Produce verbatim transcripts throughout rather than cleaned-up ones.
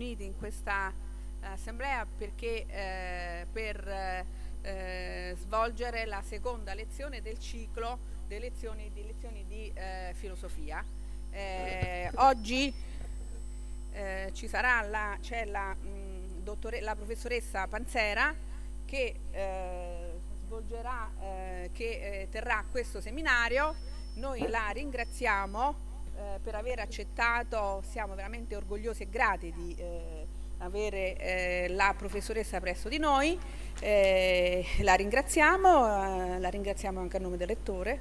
riuniti in questa assemblea perché eh, per eh, svolgere la seconda lezione del ciclo delle lezioni di, lezioni di eh, filosofia. Eh, oggi eh, ci sarà la, c'è la, mh, dottore, la professoressa Panzera che eh, svolgerà, eh, che eh, terrà questo seminario. Noi la ringraziamo eh, per aver accettato, siamo veramente orgogliosi e grati di eh, avere eh, la professoressa presso di noi, eh, la ringraziamo, eh, la ringraziamo anche a nome del rettore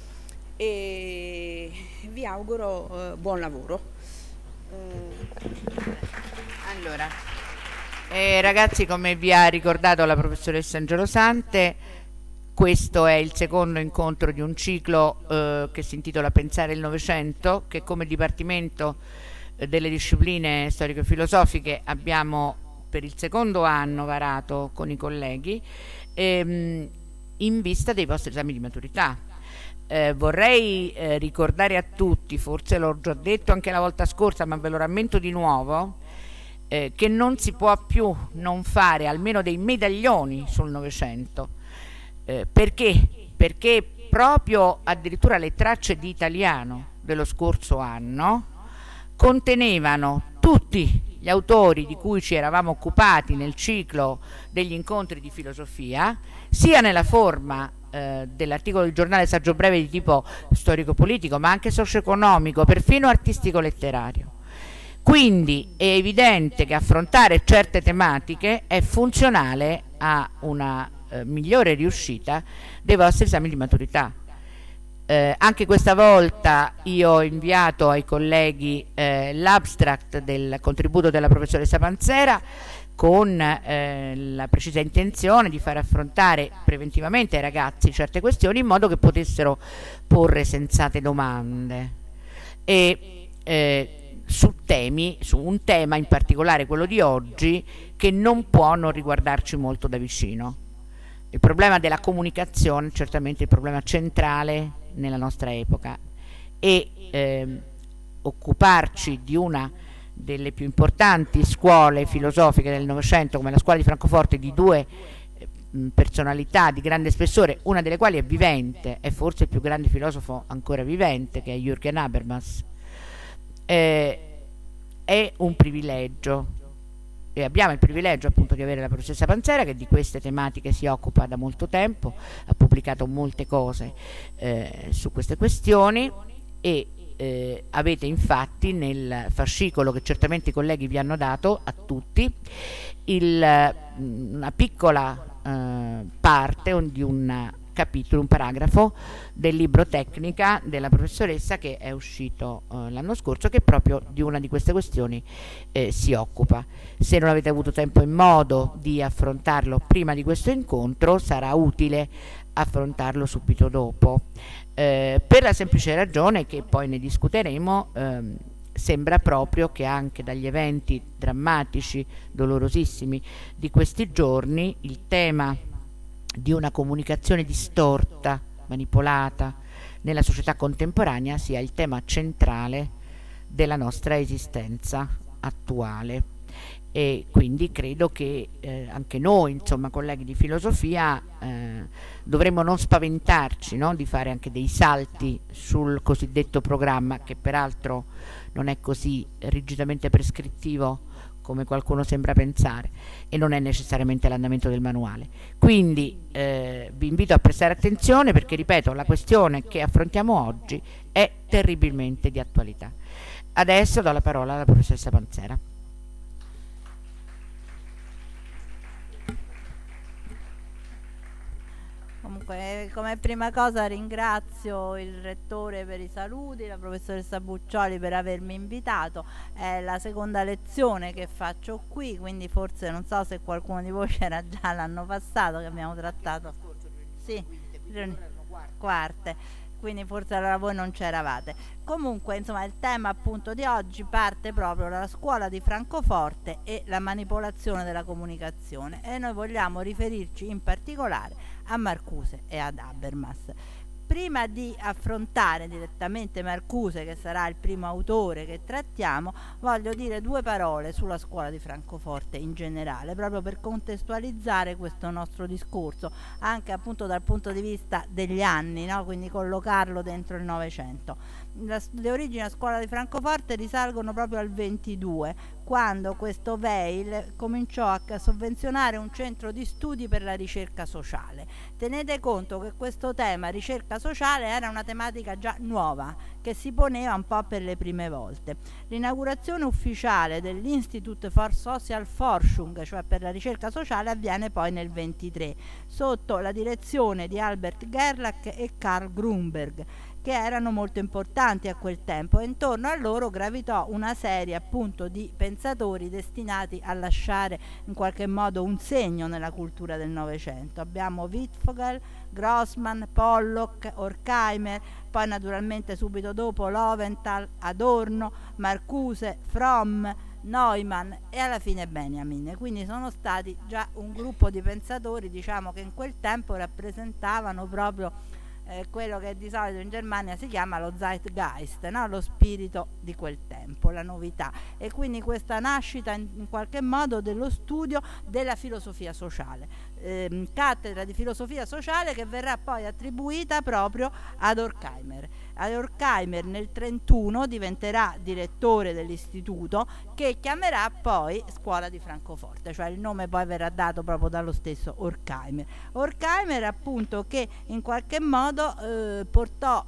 e vi auguro eh, buon lavoro. Eh. Allora, eh, ragazzi, come vi ha ricordato la professoressa Angelosante, questo è il secondo incontro di un ciclo eh, che si intitola Pensare il Novecento, che come Dipartimento delle discipline storico-filosofiche abbiamo per il secondo anno varato con i colleghi ehm, in vista dei vostri esami di maturità. Eh, vorrei eh, ricordare a tutti, forse l'ho già detto anche la volta scorsa, ma ve lo rammento di nuovo, eh, che non si può più non fare almeno dei medaglioni sul Novecento. Eh, perché? Perché proprio addirittura le tracce di italiano dello scorso anno contenevano tutti gli autori di cui ci eravamo occupati nel ciclo degli incontri di filosofia, sia nella forma eh, dell'articolo di giornale saggio breve di tipo storico-politico, ma anche socio-economico, perfino artistico-letterario. Quindi è evidente che affrontare certe tematiche è funzionale a una eh, migliore riuscita dei vostri esami di maturità. Eh, anche questa volta io ho inviato ai colleghi eh, l'abstract del contributo della professoressa Panzera con eh, la precisa intenzione di far affrontare preventivamente ai ragazzi certe questioni in modo che potessero porre sensate domande e eh, su temi, su un tema in particolare, quello di oggi, che non può non riguardarci molto da vicino. Il problema della comunicazione è certamente il problema centrale nella nostra epoca e ehm, occuparci di una delle più importanti scuole filosofiche del Novecento come la scuola di Francoforte, di due eh, personalità di grande spessore, una delle quali è vivente, è forse il più grande filosofo ancora vivente, che è Jürgen Habermas, eh, è un privilegio. E abbiamo il privilegio appunto di avere la professoressa Panzera, che di queste tematiche si occupa da molto tempo, ha pubblicato molte cose eh, su queste questioni e eh, avete infatti nel fascicolo che certamente i colleghi vi hanno dato a tutti il, una piccola eh, parte di un capitolo, un paragrafo del libro Tecnica della professoressa che è uscito eh, l'anno scorso, che proprio di una di queste questioni eh, si occupa. Se non avete avuto tempo e modo di affrontarlo prima di questo incontro, sarà utile affrontarlo subito dopo, eh, per la semplice ragione che poi ne discuteremo. ehm, sembra proprio che anche dagli eventi drammatici, dolorosissimi di questi giorni, il tema di una comunicazione distorta, manipolata nella società contemporanea sia il tema centrale della nostra esistenza attuale. E quindi credo che eh, anche noi, insomma, colleghi di filosofia, eh, dovremmo non spaventarci, no? Di fare anche dei salti sul cosiddetto programma, che peraltro non è così rigidamente prescrittivo come qualcuno sembra pensare, e non è necessariamente l'andamento del manuale. Quindi eh, vi invito a prestare attenzione, perché, ripeto, la questione che affrontiamo oggi è terribilmente di attualità. Adesso do la parola alla professoressa Panzera. Comunque, come prima cosa ringrazio il rettore per i saluti, la professoressa Buccioli per avermi invitato. È la seconda lezione che faccio qui, quindi forse non so se qualcuno di voi c'era già l'anno passato che abbiamo trattato. Sì, quarte, quindi forse allora voi non c'eravate. Comunque, insomma, il tema appunto di oggi parte proprio dalla scuola di Francoforte e la manipolazione della comunicazione, e noi vogliamo riferirci in particolare a Marcuse e ad Habermas. prima di affrontare direttamente Marcuse, che sarà il primo autore che trattiamo, voglio dire due parole sulla scuola di Francoforte in generale, proprio per contestualizzare questo nostro discorso, anche appunto dal punto di vista degli anni, no? Quindi collocarlo dentro il Novecento. La, le origini della scuola di Francoforte risalgono proprio al ventidue, quando questo Weil cominciò a sovvenzionare un centro di studi per la ricerca sociale. Tenete conto che questo tema, ricerca sociale, era una tematica già nuova, che si poneva un po' per le prime volte. L'inaugurazione ufficiale dell'Institut for Social Forschung, cioè per la ricerca sociale, avviene poi nel ventitré, sotto la direzione di Albert Gerlach e Karl Grunberg, che erano molto importanti a quel tempo, e intorno a loro gravitò una serie appunto di pensatori destinati a lasciare in qualche modo un segno nella cultura del Novecento. Abbiamo Wittfogel, Grossman, Pollock, Horkheimer, poi naturalmente subito dopo Lowenthal, Adorno, Marcuse, Fromm, Neumann e alla fine Benjamin. Quindi sono stati già un gruppo di pensatori, diciamo, che in quel tempo rappresentavano proprio Eh, quello che di solito in Germania si chiama lo Zeitgeist, no? Lo spirito di quel tempo, la novità, e quindi questa nascita in, in qualche modo dello studio della filosofia sociale, eh, cattedra di filosofia sociale che verrà poi attribuita proprio ad Horkheimer. Ad Horkheimer nel trentuno diventerà direttore dell'istituto, che chiamerà poi Scuola di Francoforte, cioè il nome poi verrà dato proprio dallo stesso Horkheimer. Horkheimer appunto che in qualche modo eh, portò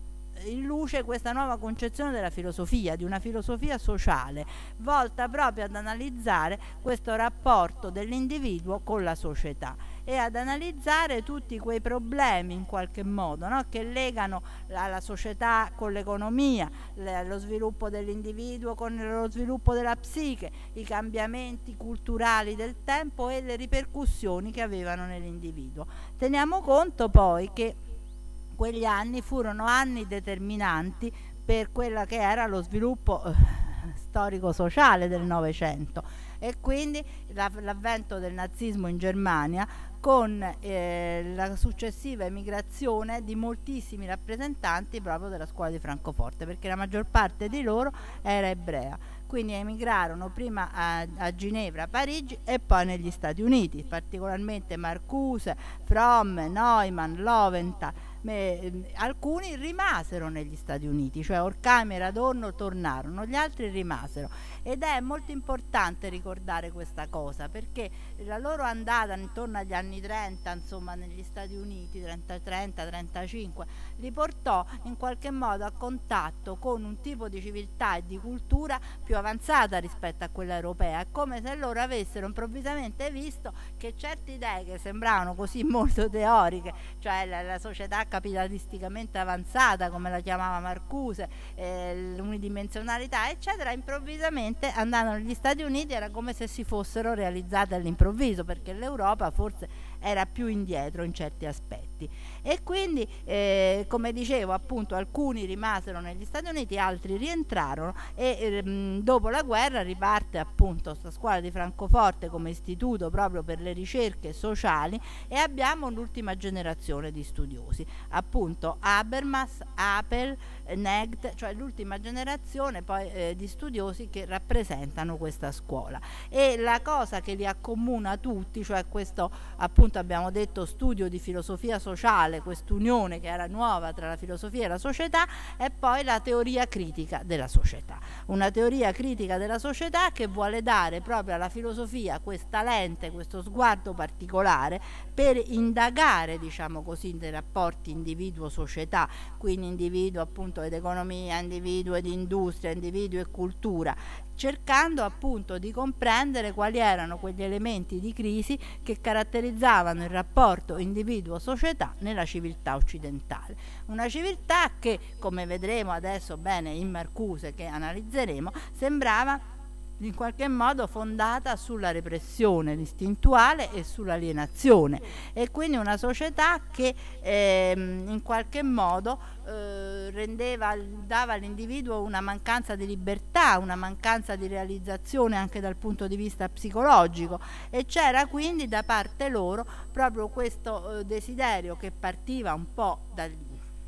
in luce questa nuova concezione della filosofia, di una filosofia sociale, volta proprio ad analizzare questo rapporto dell'individuo con la società e ad analizzare tutti quei problemi in qualche modo, no? Che legano la, la società con l'economia, le, lo sviluppo dell'individuo con lo sviluppo della psiche, i cambiamenti culturali del tempo e le ripercussioni che avevano nell'individuo. Teniamo conto poi che quegli anni furono anni determinanti per quella che era lo sviluppo eh, storico-sociale del Novecento, e quindi l'avvento del nazismo in Germania con eh, la successiva emigrazione di moltissimi rappresentanti proprio della scuola di Francoforte, perché la maggior parte di loro era ebrea. Quindi emigrarono prima a, a Ginevra, a Parigi e poi negli Stati Uniti, particolarmente Marcuse, Fromm, Neumann, Lowenthal. Me, alcuni rimasero negli Stati Uniti, cioè Horkheimer e Adorno tornarono, gli altri rimasero, ed è molto importante ricordare questa cosa, perché la loro andata intorno agli anni trenta, insomma negli Stati Uniti, trenta, trenta, trentacinque, li portò in qualche modo a contatto con un tipo di civiltà e di cultura più avanzata rispetto a quella europea. È come se loro avessero improvvisamente visto che certe idee che sembravano così molto teoriche, cioè la, la società capitalisticamente avanzata, come la chiamava Marcuse, eh, l'unidimensionalità eccetera, improvvisamente andando negli Stati Uniti era come se si fossero realizzate all'improvviso, perché l'Europa forse era più indietro in certi aspetti, e quindi eh, come dicevo appunto alcuni rimasero negli Stati Uniti, altri rientrarono, e ehm, dopo la guerra riparte appunto questa scuola di Francoforte come istituto proprio per le ricerche sociali, e abbiamo l'ultima generazione di studiosi, appunto Habermas, Apel, Negt, cioè l'ultima generazione poi eh, di studiosi che rappresentano questa scuola. E la cosa che li accomuna tutti, cioè questo appunto abbiamo detto studio di filosofia sociale, quest'unione che era nuova tra la filosofia e la società, è poi la teoria critica della società, una teoria critica della società che vuole dare proprio alla filosofia questa lente, questo sguardo particolare per indagare, diciamo così, dei rapporti individuo-società, quindi individuo appunto ed economia, individuo ed industria, individuo e cultura, cercando appunto di comprendere quali erano quegli elementi di crisi che caratterizzavano il rapporto individuo-società nella civiltà occidentale. Una civiltà che, come vedremo adesso bene in Marcuse, che analizzeremo, sembrava in qualche modo fondata sulla repressione istintuale e sull'alienazione, e quindi una società che ehm, in qualche modo eh, rendeva, dava all'individuo una mancanza di libertà, una mancanza di realizzazione anche dal punto di vista psicologico, e c'era quindi da parte loro proprio questo eh, desiderio che partiva un po' dal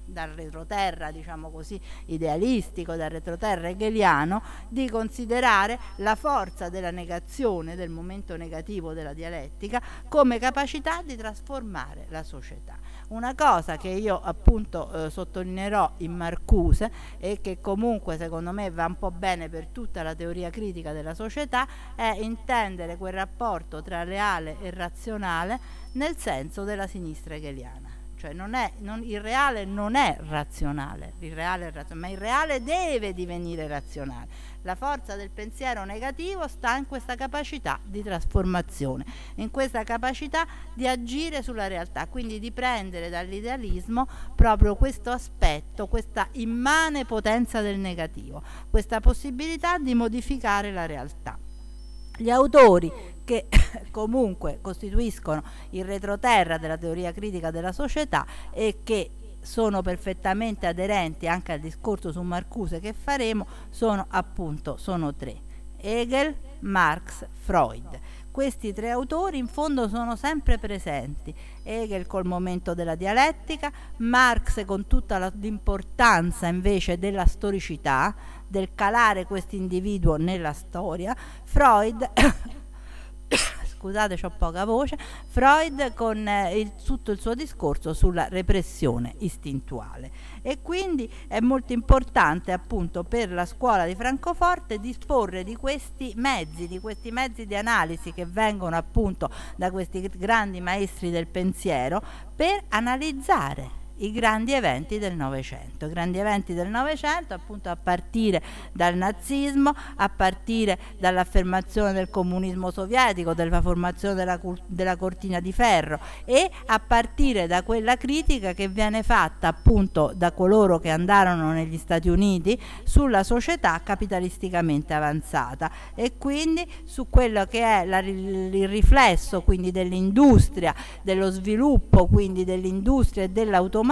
dal retroterra, diciamo così, idealistico, dal retroterra hegeliano, di considerare la forza della negazione, del momento negativo della dialettica, come capacità di trasformare la società. Una cosa che io appunto eh, sottolineerò in Marcuse e che comunque secondo me va un po' bene per tutta la teoria critica della società è intendere quel rapporto tra reale e razionale nel senso della sinistra hegeliana. Cioè non è, non, il reale non è razionale, il reale è razionale, ma il reale deve divenire razionale. La forza del pensiero negativo sta in questa capacità di trasformazione, in questa capacità di agire sulla realtà, quindi di prendere dall'idealismo proprio questo aspetto, questa immane potenza del negativo, questa possibilità di modificare la realtà. Gli autori che comunque costituiscono il retroterra della teoria critica della società e che sono perfettamente aderenti anche al discorso su Marcuse che faremo sono appunto sono tre: Hegel, Marx, Freud. Questi tre autori in fondo sono sempre presenti: Hegel col momento della dialettica, Marx con tutta l'importanza invece della storicità, del calare questo individuo nella storia, Freud scusate, c'ho poca voce, Freud con eh, il, tutto il suo discorso sulla repressione istintuale. E quindi è molto importante appunto per la scuola di Francoforte disporre di questi mezzi, di questi mezzi di analisi che vengono appunto da questi grandi maestri del pensiero per analizzare i grandi eventi del Novecento, i grandi eventi del Novecento appunto a partire dal nazismo, a partire dall'affermazione del comunismo sovietico, della formazione della, della cortina di ferro e a partire da quella critica che viene fatta appunto da coloro che andarono negli Stati Uniti sulla società capitalisticamente avanzata e quindi su quello che è la, il riflesso quindi dell'industria, dello sviluppo quindi dell'industria e dell'automazione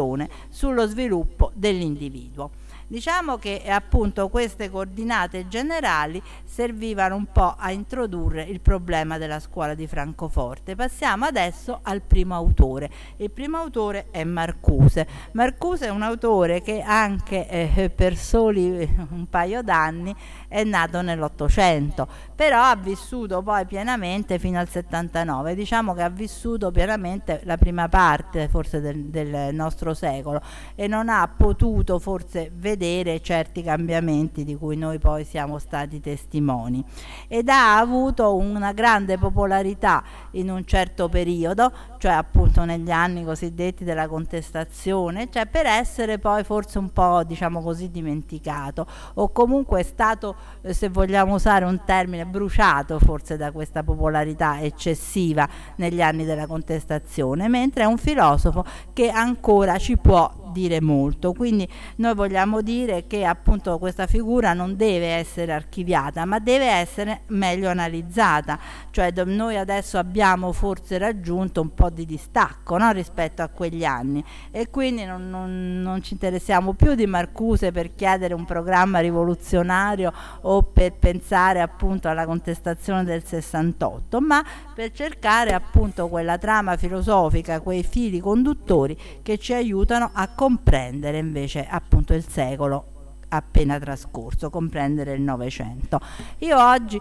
sullo sviluppo dell'individuo. Diciamo che appunto queste coordinate generali servivano un po' a introdurre il problema della scuola di Francoforte. Passiamo adesso al primo autore. Il primo autore è Marcuse. Marcuse è un autore che anche eh, per soli un paio d'anni è nato nell'Ottocento, però ha vissuto poi pienamente fino al settantanove. Diciamo che ha vissuto pienamente la prima parte forse del, del nostro secolo e non ha potuto forse vedere certi cambiamenti di cui noi poi siamo stati testimoni, ed ha avuto una grande popolarità in un certo periodo, cioè appunto negli anni cosiddetti della contestazione, cioè per essere poi forse un po' diciamo così dimenticato o comunque è stato, eh, se vogliamo usare un termine, bruciato forse da questa popolarità eccessiva negli anni della contestazione, mentre è un filosofo che ancora ci può dire molto. Quindi noi vogliamo dire che appunto questa figura non deve essere archiviata ma deve essere meglio analizzata, cioè noi adesso abbiamo forse raggiunto un po' di distacco, no? Rispetto a quegli anni e quindi non, non, non ci interessiamo più di Marcuse per chiedere un programma rivoluzionario o per pensare appunto alla contestazione del sessantotto, ma per cercare appunto quella trama filosofica, quei fili conduttori che ci aiutano a comprendere invece appunto il secolo appena trascorso, comprendere il Novecento. Io oggi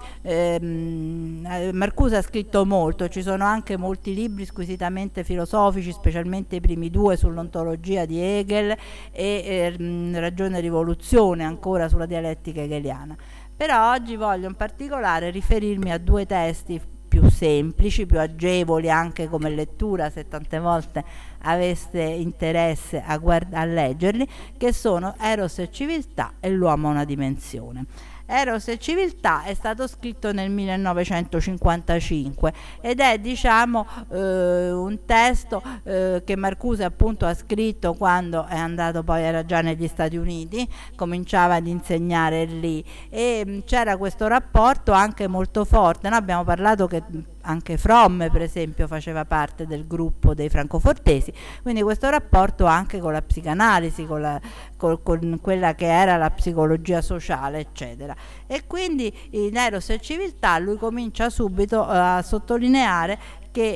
ehm, Marcuse ha scritto molto, ci sono anche molti libri squisitamente filosofici, specialmente i primi due sull'ontologia di Hegel e ehm, Ragione e rivoluzione ancora sulla dialettica hegeliana. Però oggi voglio in particolare riferirmi a due testi più semplici, più agevoli anche come lettura se tante volte aveste interesse a, a leggerli, che sono Eros e Civiltà e L'uomo ha una dimensione. Eros e Civiltà è stato scritto nel millenovecentocinquantacinque ed è diciamo eh, un testo eh, che Marcuse appunto ha scritto quando è andato, poi era già negli Stati Uniti, cominciava ad insegnare lì e c'era questo rapporto anche molto forte. Noi abbiamo parlato che anche Fromm per esempio faceva parte del gruppo dei francofortesi, quindi questo rapporto anche con la psicanalisi, con, la, con, con quella che era la psicologia sociale eccetera. E quindi in Eros e Civiltà lui comincia subito uh, a sottolineare che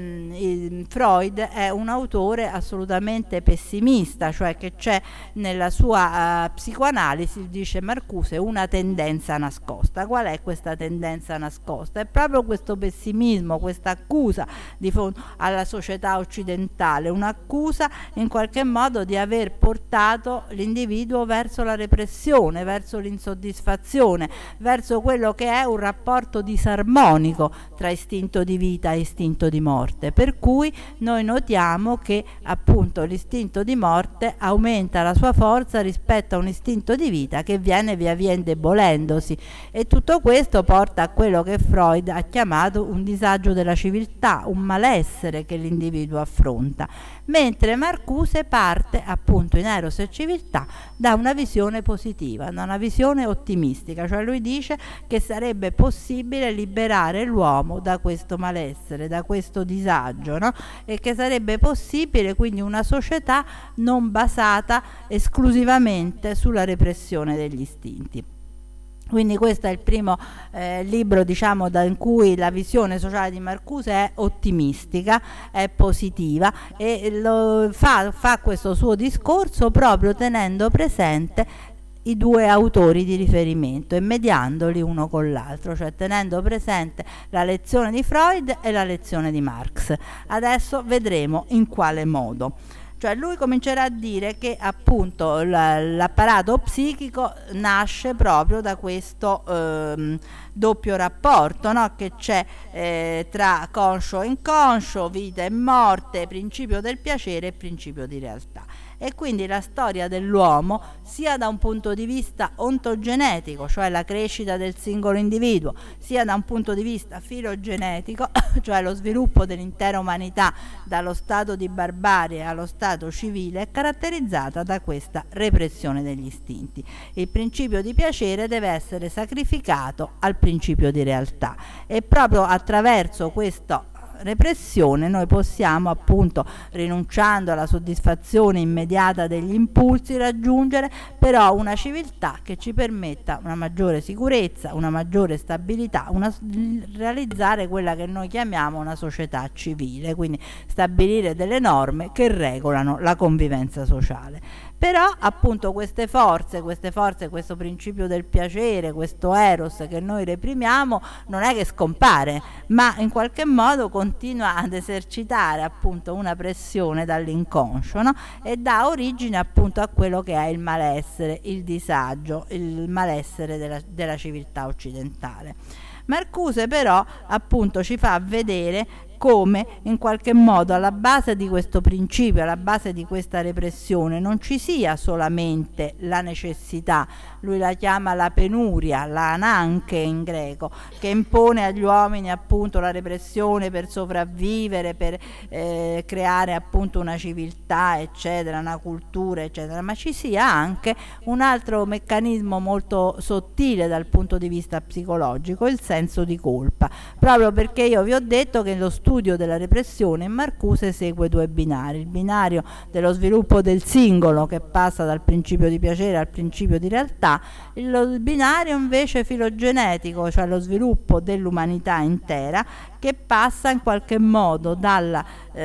ehm, Freud è un autore assolutamente pessimista, cioè che c'è nella sua uh, psicoanalisi, dice Marcuse, una tendenza nascosta. Qual è questa tendenza nascosta? È proprio questo pessimismo, questa accusa di fondo alla società occidentale, un'accusa in qualche modo di aver portato l'individuo verso la repressione, verso l'insoddisfazione, verso quello che è un rapporto disarmonico tra istinto di vita e istinto di morte, per cui noi notiamo che appunto l'istinto di morte aumenta la sua forza rispetto a un istinto di vita che viene via via indebolendosi, e tutto questo porta a quello che Freud ha chiamato un disagio della civiltà, un malessere che l'individuo affronta, mentre Marcuse parte appunto in Eros e Civiltà da una visione positiva, da una visione ottimistica, cioè lui dice che sarebbe possibile liberare l'uomo da questo malessere, da questo disagio, no? E che sarebbe possibile quindi una società non basata esclusivamente sulla repressione degli istinti. Quindi questo è il primo eh, libro, diciamo, da in cui la visione sociale di Marcuse è ottimistica, è positiva, e lo fa, fa questo suo discorso proprio tenendo presente i due autori di riferimento e mediandoli uno con l'altro, cioè tenendo presente la lezione di Freud e la lezione di Marx. Adesso vedremo in quale modo. Cioè lui comincerà a dire che appunto l'apparato psichico nasce proprio da questo ehm, doppio rapporto, no? Che c'è eh, tra conscio e inconscio, vita e morte, principio del piacere e principio di realtà. E quindi la storia dell'uomo, sia da un punto di vista ontogenetico, cioè la crescita del singolo individuo, sia da un punto di vista filogenetico, cioè lo sviluppo dell'intera umanità dallo stato di barbarie allo stato civile, è caratterizzata da questa repressione degli istinti. Il principio di piacere deve essere sacrificato al principio di realtà, e proprio attraverso questo repressione noi possiamo, appunto, rinunciando alla soddisfazione immediata degli impulsi, raggiungere però una civiltà che ci permetta una maggiore sicurezza, una maggiore stabilità, una, realizzare quella che noi chiamiamo una società civile, quindi stabilire delle norme che regolano la convivenza sociale. Però appunto queste forze, queste forze, questo principio del piacere, questo eros che noi reprimiamo, non è che scompare, ma in qualche modo continua ad esercitare appunto una pressione dall'inconscio, no? E dà origine appunto a quello che è il malessere, il disagio, il malessere della, della civiltà occidentale. Marcuse però appunto ci fa vedere come in qualche modo alla base di questo principio, alla base di questa repressione, non ci sia solamente la necessità, lui la chiama la penuria, la ananche in greco, che impone agli uomini appunto la repressione per sopravvivere, per eh, creare appunto una civiltà, eccetera, una cultura, eccetera, ma ci sia anche un altro meccanismo molto sottile dal punto di vista psicologico, il senso di colpa, proprio perché io vi ho detto che lo studio della repressione in Marcuse segue due binari: il binario dello sviluppo del singolo, che passa dal principio di piacere al principio di realtà, il binario invece filogenetico, cioè lo sviluppo dell'umanità intera, che passa in qualche modo dalla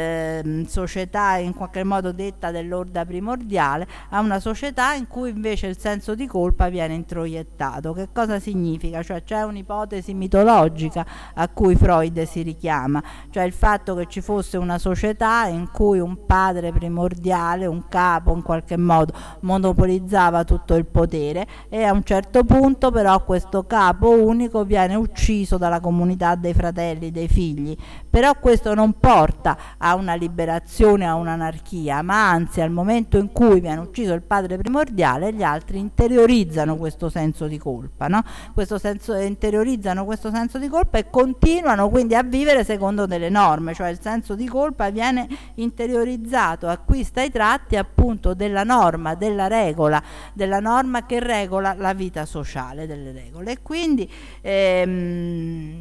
eh, società in qualche modo detta dell'orda primordiale a una società in cui invece il senso di colpa viene introiettato. Che cosa significa? Cioè c'è un'ipotesi mitologica a cui Freud si richiama, cioè il fatto che ci fosse una società in cui un padre primordiale, un capo in qualche modo monopolizzava tutto il potere, e a un certo punto però questo capo unico viene ucciso dalla comunità dei fratelli, dei figli. Però questo non porta a una liberazione, a un'anarchia, ma anzi al momento in cui viene ucciso il padre primordiale, gli altri interiorizzano questo senso di colpa, no? Questo senso, interiorizzano questo senso di colpa e continuano quindi a vivere secondo delle norme, cioè il senso di colpa viene interiorizzato, acquista i tratti appunto della norma, della regola, della norma che regola la vita sociale, delle regole. E quindi ehm,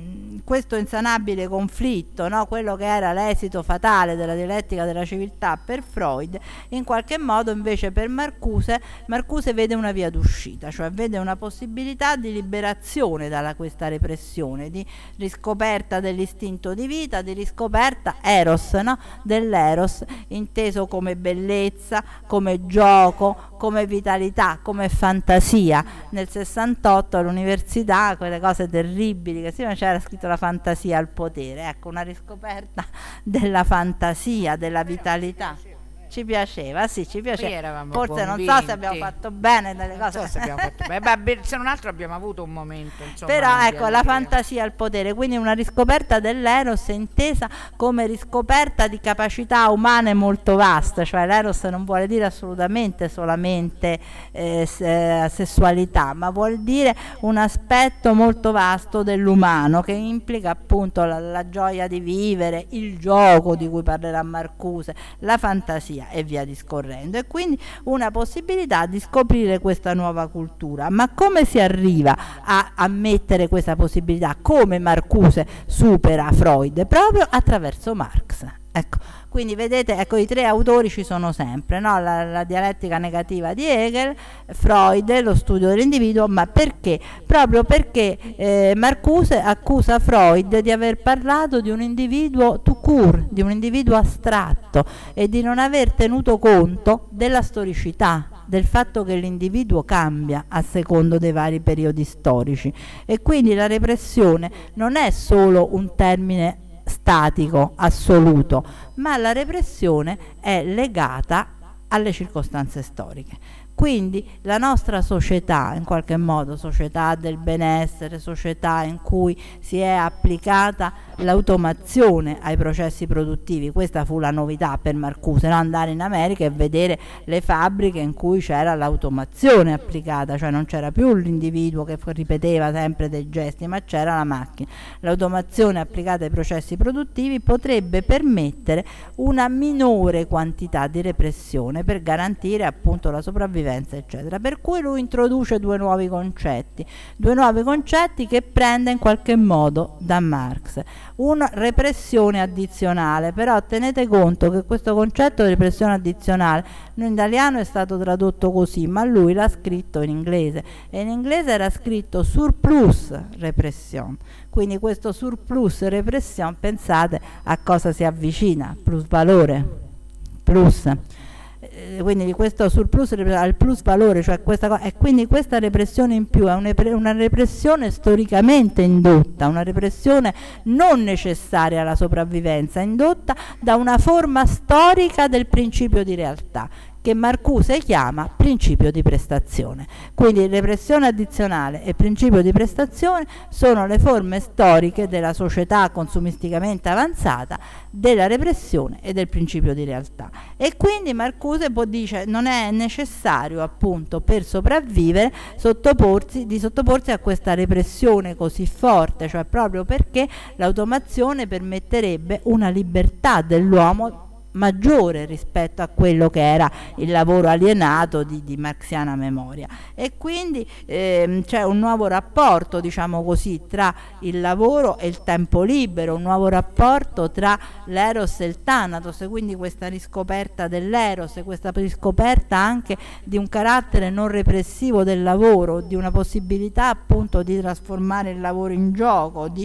questo insanabile conflitto, no? Quello che era l'esito fatale della dialettica della civiltà per Freud, in qualche modo invece per Marcuse, Marcuse vede una via d'uscita, cioè vede una possibilità di liberazione da questa repressione, di riscoperta dell'istinto di vita, di riscoperta eros, no? Dell'eros inteso come bellezza, come gioco, come vitalità, come fantasia. Nel sessantotto all'università quelle cose terribili che sì, ma c'era scritto la fantasia al potere, ecco, una riscoperta della fantasia, della vitalità. Ci piaceva, sì, ci piaceva. Forse convinti. Non so se abbiamo fatto bene delle cose. Non so se abbiamo fatto bene. Beh, se non altro abbiamo avuto un momento, insomma, però ecco, la fantasia al potere, quindi una riscoperta dell'eros intesa come riscoperta di capacità umane molto vaste, cioè l'eros non vuole dire assolutamente solamente eh, sessualità, ma vuol dire un aspetto molto vasto dell'umano che implica appunto la, la gioia di vivere, il gioco di cui parlerà Marcuse, la fantasia e via discorrendo, e quindi una possibilità di scoprire questa nuova cultura. Ma come si arriva a, a mettere questa possibilità? Come Marcuse supera Freud? Proprio attraverso Marx. Ecco, quindi vedete, ecco, i tre autori ci sono sempre, no? la, la dialettica negativa di Hegel, Freud, lo studio dell'individuo. Ma perché? Proprio perché eh, Marcuse accusa Freud di aver parlato di un individuo tout court, di un individuo astratto, e di non aver tenuto conto della storicità, del fatto che l'individuo cambia a secondo dei vari periodi storici, e quindi la repressione non è solo un termine statico, assoluto, ma la repressione è legata alle circostanze storiche. Quindi la nostra società, in qualche modo, società del benessere, società in cui si è applicata l'automazione ai processi produttivi, questa fu la novità per Marcuse, no? Andare in America e vedere le fabbriche in cui c'era l'automazione applicata, cioè non c'era più l'individuo che ripeteva sempre dei gesti, ma c'era la macchina. L'automazione applicata ai processi produttivi potrebbe permettere una minore quantità di repressione per garantire appunto la sopravvivenza, eccetera. Per cui lui introduce due nuovi concetti, due nuovi concetti che prende in qualche modo da Marx. Una repressione addizionale, però tenete conto che questo concetto di repressione addizionale in italiano è stato tradotto così, ma lui l'ha scritto in inglese, e in inglese era scritto surplus repression. Quindi questo surplus repression, pensate a cosa si avvicina, plus valore, plus. Quindi di questo surplus al plus valore, cioè questa cosa, e quindi questa repressione in più è una repressione storicamente indotta, una repressione non necessaria alla sopravvivenza, indotta da una forma storica del principio di realtà, che Marcuse chiama principio di prestazione. Quindi repressione addizionale e principio di prestazione sono le forme storiche della società consumisticamente avanzata, della repressione e del principio di realtà. E quindi Marcuse può dire non è necessario appunto per sopravvivere sottoporsi, di sottoporsi a questa repressione così forte, cioè proprio perché l'automazione permetterebbe una libertà dell'uomo maggiore rispetto a quello che era il lavoro alienato di, di marxiana memoria. E quindi ehm, c'è un nuovo rapporto, diciamo così, tra il lavoro e il tempo libero, un nuovo rapporto tra l'eros e il thanatos, e quindi questa riscoperta dell'eros, questa riscoperta anche di un carattere non repressivo del lavoro, di una possibilità appunto di trasformare il lavoro in gioco, di,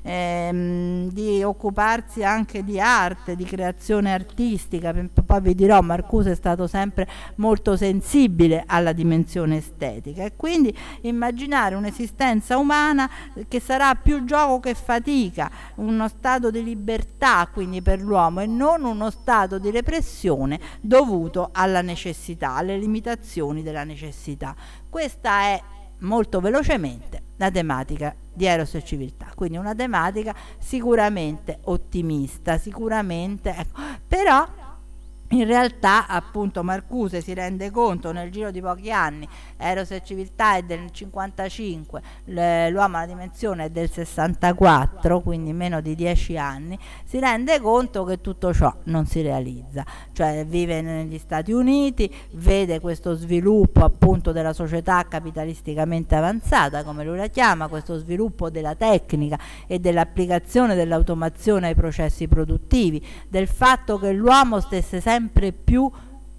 ehm, di occuparsi anche di arte, di creazione artistica. Poi vi dirò, Marcuse è stato sempre molto sensibile alla dimensione estetica, e quindi immaginare un'esistenza umana che sarà più gioco che fatica, uno stato di libertà quindi per l'uomo, e non uno stato di repressione dovuto alla necessità, alle limitazioni della necessità. Questa è molto velocemente la tematica di Eros e Civiltà, quindi una tematica sicuramente ottimista, sicuramente, ecco, però In realtà appunto Marcuse si rende conto nel giro di pochi anni, Eros e Civiltà è del cinquantacinque, l'Uomo alla dimensione è del sessantaquattro, quindi meno di dieci anni, si rende conto che tutto ciò non si realizza, cioè vive negli Stati Uniti, vede questo sviluppo appunto della società capitalisticamente avanzata, come lui la chiama, questo sviluppo della tecnica e dell'applicazione dell'automazione ai processi produttivi, del fatto che l'uomo stesse sempre sempre più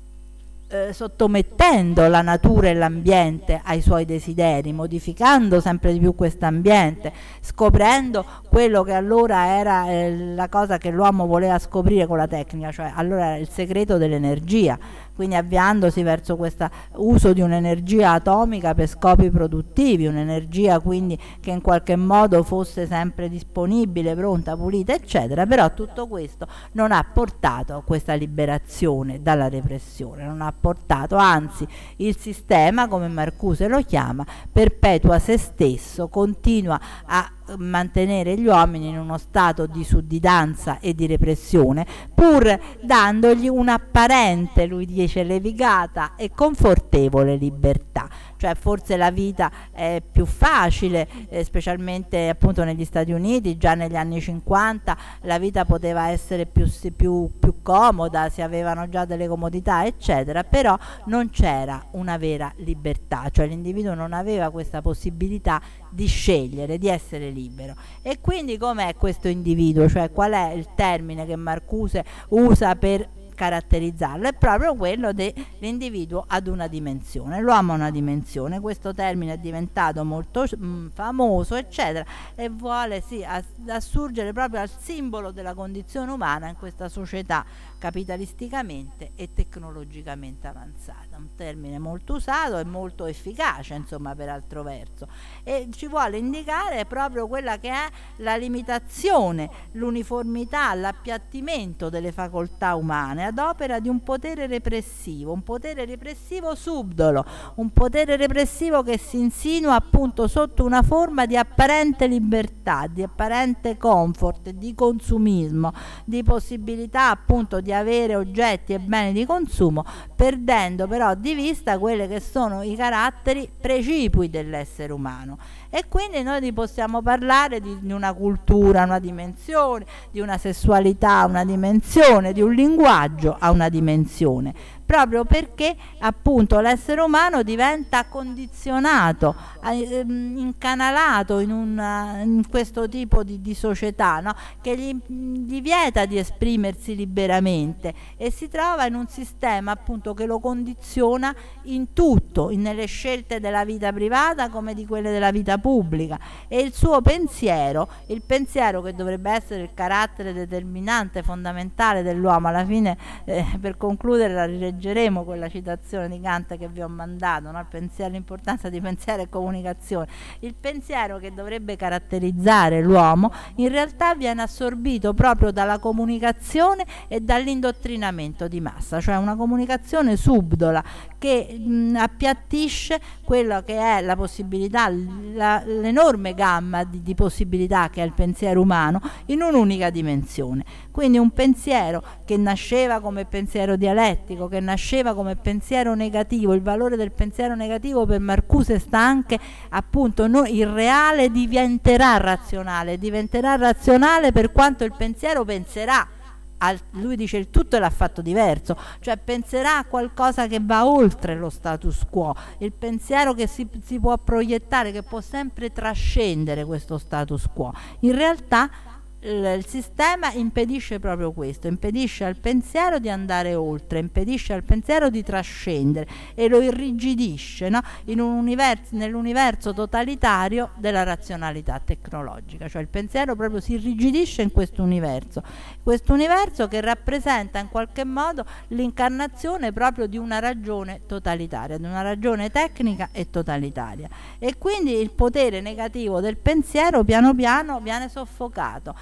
eh, sottomettendo la natura e l'ambiente ai suoi desideri, modificando sempre di più questo ambiente, scoprendo quello che allora era eh, la cosa che l'uomo voleva scoprire con la tecnica, cioè allora era il segreto dell'energia, quindi avviandosi verso questo uso di un'energia atomica per scopi produttivi, un'energia quindi che in qualche modo fosse sempre disponibile, pronta, pulita, eccetera. Però tutto questo non ha portato a questa liberazione dalla repressione, non ha portato, anzi il sistema, come Marcuse lo chiama, perpetua se stesso, continua a mantenere gli uomini in uno stato di sudditanza e di repressione, pur dandogli un'apparente, lui dice, levigata e confortevole libertà. Cioè forse la vita è più facile, eh, specialmente appunto negli Stati Uniti, già negli anni cinquanta la vita poteva essere più, più, più comoda, si avevano già delle comodità, eccetera, però non c'era una vera libertà, cioè l'individuo non aveva questa possibilità di scegliere, di essere libero. E quindi com'è questo individuo? Cioè qual è il termine che Marcuse usa per caratterizzarlo? È proprio quello dell'individuo ad una dimensione, l'uomo ha una dimensione. Questo termine è diventato molto mh, famoso, eccetera, e vuole sì, assurgere proprio al simbolo della condizione umana in questa società capitalisticamente e tecnologicamente avanzata. Un termine molto usato e molto efficace, insomma, per altro verso, e ci vuole indicare proprio quella che è la limitazione, l'uniformità, l'appiattimento delle facoltà umane ad opera di un potere repressivo, un potere repressivo subdolo, un potere repressivo che si insinua appunto sotto una forma di apparente libertà, di apparente comfort, di consumismo, di possibilità appunto di avere oggetti e beni di consumo, perdendo però di vista quelli che sono i caratteri precipui dell'essere umano. E quindi noi possiamo parlare di, di una cultura, una dimensione, di una sessualità, una dimensione, di un linguaggio a una dimensione, proprio perché appunto l'essere umano diventa condizionato, eh, incanalato in, una, in questo tipo di, di società, no? Che gli, gli vieta di esprimersi liberamente, e si trova in un sistema appunto che lo condiziona in tutto, in, nelle scelte della vita privata come di quelle della vita pubblica, e il suo pensiero, il pensiero che dovrebbe essere il carattere determinante, fondamentale dell'uomo, alla fine eh, per concludere la rileggeremo quella citazione di Kant che vi ho mandato, no? Il pensiero, l'importanza di pensiero e comunicazione. Il pensiero che dovrebbe caratterizzare l'uomo in realtà viene assorbito proprio dalla comunicazione e dall'indottrinamento di massa, cioè una comunicazione subdola che mh, appiattisce quello che è la possibilità, l'enorme gamma di, di possibilità che ha il pensiero umano in un'unica dimensione. Quindi un pensiero che nasceva come pensiero dialettico, che nasceva come pensiero negativo. Il valore del pensiero negativo per Marcuse sta anche appunto no, il reale diventerà razionale, diventerà razionale per quanto il pensiero penserà. Al, lui dice il tutto l'ha fatto diverso, cioè penserà a qualcosa che va oltre lo status quo, il pensiero che si, si può proiettare, che può sempre trascendere questo status quo. In realtà il sistema impedisce proprio questo, impedisce al pensiero di andare oltre, impedisce al pensiero di trascendere e lo irrigidisce, no? In un universo, nell'universo totalitario della razionalità tecnologica, cioè il pensiero proprio si irrigidisce in questo universo, questo universo che rappresenta in qualche modo l'incarnazione proprio di una ragione totalitaria, di una ragione tecnica e totalitaria, e quindi il potere negativo del pensiero piano piano viene soffocato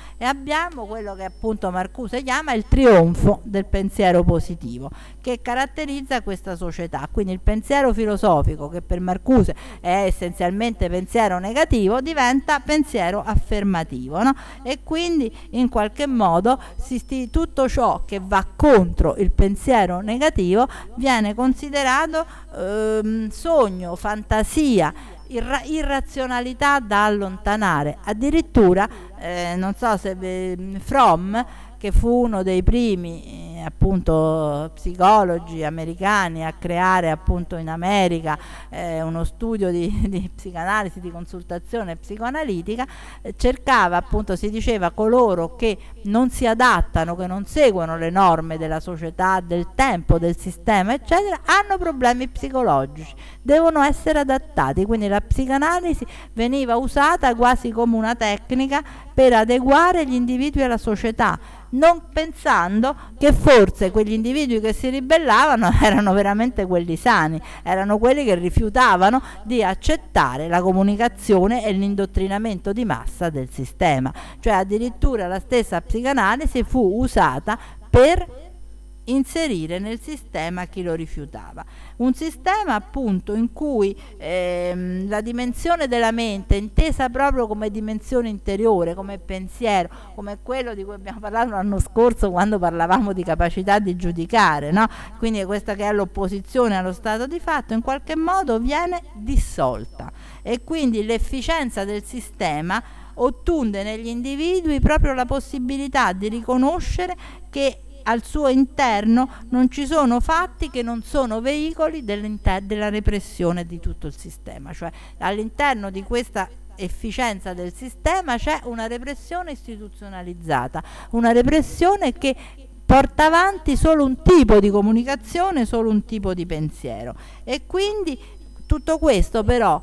E abbiamo quello che appunto Marcuse chiama il trionfo del pensiero positivo, che caratterizza questa società. Quindi il pensiero filosofico, che per Marcuse è essenzialmente pensiero negativo, diventa pensiero affermativo, no? E quindi in qualche modo si sti, tutto ciò che va contro il pensiero negativo viene considerato ehm, sogno, fantasia, irra irrazionalità da allontanare. Addirittura eh, non so se eh, Fromm, che fu uno dei primi eh, appunto psicologi americani a creare appunto in America eh, uno studio di, di psicanalisi, di consultazione psicoanalitica, eh, cercava appunto, si diceva, coloro che non si adattano, che non seguono le norme della società, del tempo, del sistema eccetera, hanno problemi psicologici, devono essere adattati. Quindi la psicanalisi veniva usata quasi come una tecnica per adeguare gli individui alla società, non pensando che forse quegli individui che si ribellavano erano veramente quelli sani, erano quelli che rifiutavano di accettare la comunicazione e l'indottrinamento di massa del sistema. Cioè addirittura la stessa psicanalisi fu usata per inserire nel sistema chi lo rifiutava. Un sistema appunto in cui ehm, la dimensione della mente, intesa proprio come dimensione interiore, come pensiero, come quello di cui abbiamo parlato l'anno scorso quando parlavamo di capacità di giudicare, no? Quindi questa che è l'opposizione allo stato di fatto, in qualche modo viene dissolta, e quindi l'efficienza del sistema ottunde negli individui proprio la possibilità di riconoscere che al suo interno non ci sono fatti che non sono veicoli della repressione di tutto il sistema. Cioè all'interno di questa efficienza del sistema c'è una repressione istituzionalizzata, una repressione che porta avanti solo un tipo di comunicazione, solo un tipo di pensiero. E quindi tutto questo però,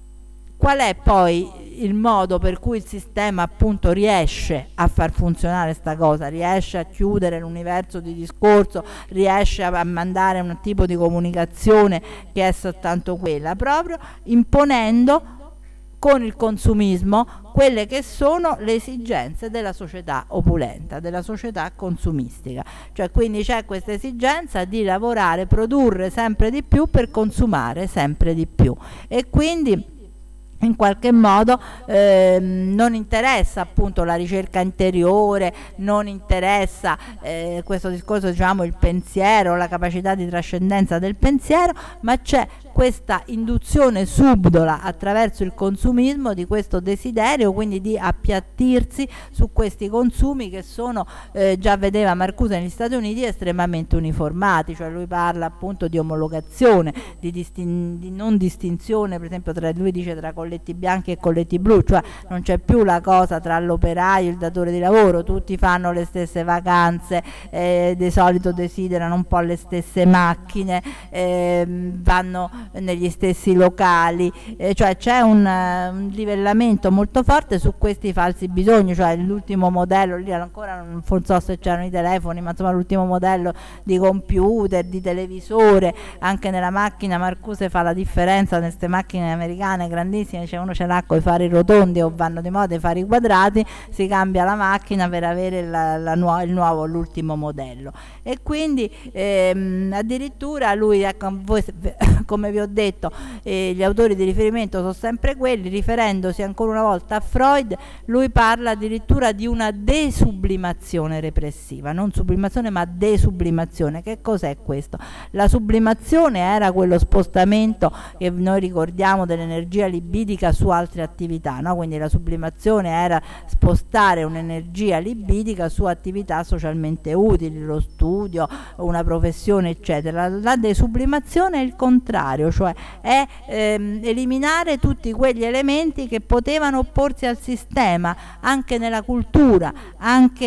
qual è poi il modo per cui il sistema appunto riesce a far funzionare sta cosa, riesce a chiudere l'universo di discorso, riesce a mandare un tipo di comunicazione che è soltanto quella, proprio imponendo con il consumismo quelle che sono le esigenze della società opulenta, della società consumistica. Cioè quindi c'è questa esigenza di lavorare, produrre sempre di più per consumare sempre di più, e quindi in qualche modo eh, non interessa appunto la ricerca interiore, non interessa eh, questo discorso, diciamo, il pensiero, la capacità di trascendenza del pensiero, ma c'è questa induzione subdola attraverso il consumismo di questo desiderio, quindi di appiattirsi su questi consumi che sono, eh, già vedeva Marcuse negli Stati Uniti, estremamente uniformati. Cioè lui parla appunto di omologazione, di, di non distinzione, per esempio tra, lui dice, tra colletti bianchi e colletti blu, cioè non c'è più la cosa tra l'operaio e il datore di lavoro, tutti fanno le stesse vacanze, eh, di solito desiderano un po' le stesse macchine, eh, vanno negli stessi locali, eh, cioè c'è un, uh, un livellamento molto forte su questi falsi bisogni. Cioè l'ultimo modello, lì ancora non so se c'erano i telefoni, ma insomma l'ultimo modello di computer, di televisore, anche nella macchina Marcuse fa la differenza, in queste macchine americane grandissime, cioè uno ce l'ha con i fari rotondi o vanno di moda i fari quadrati, si cambia la macchina per avere la, la nu il nuovo, l'ultimo modello. E quindi ehm, addirittura lui, ecco, voi, come vi ho detto, eh, gli autori di riferimento sono sempre quelli, riferendosi ancora una volta a Freud, lui parla addirittura di una desublimazione repressiva, non sublimazione ma desublimazione. Che cos'è questo? La sublimazione era quello spostamento che noi ricordiamo dell'energia libidica su altre attività, no? Quindi la sublimazione era spostare un'energia libidica su attività socialmente utili, lo studio, una professione eccetera. La desublimazione è il contrario, cioè è ehm, eliminare tutti quegli elementi che potevano opporsi al sistema, anche nella cultura, anche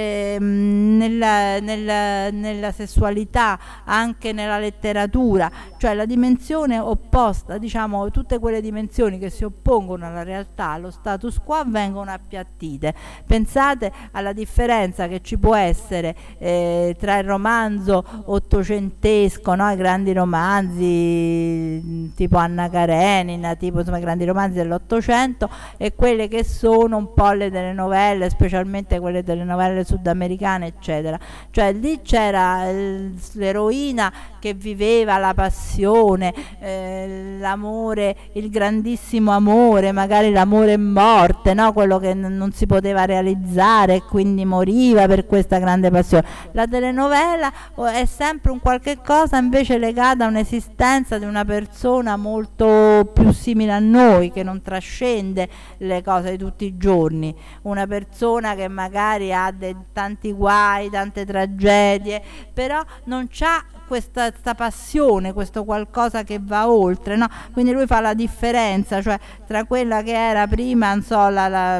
ehm, nella, nella, nella sessualità, anche nella letteratura. Cioè la dimensione opposta, diciamo, tutte quelle dimensioni che si oppongono alla realtà, allo status quo, vengono appiattite. Pensate alla differenza che ci può essere eh, tra il romanzo ottocentesco, no? I grandi romanzi grandi tipo Anna Karenina, tipo insomma grandi romanzi dell'Ottocento, e quelle che sono un po' le telenovelle, specialmente quelle telenovelle sudamericane eccetera. Cioè lì c'era l'eroina che viveva la passione, eh, l'amore, il grandissimo amore, magari l'amore e morte, no? Quello che non si poteva realizzare e quindi moriva per questa grande passione. La telenovela è sempre un qualche cosa invece legata a un'esistenza di una persona molto più simile a noi, che non trascende le cose di tutti i giorni, una persona che magari ha dei, tanti guai, tante tragedie, però non c'ha questa, questa passione, questo qualcosa che va oltre, no? Quindi lui fa la differenza, cioè tra quella che era prima, non so, la, la,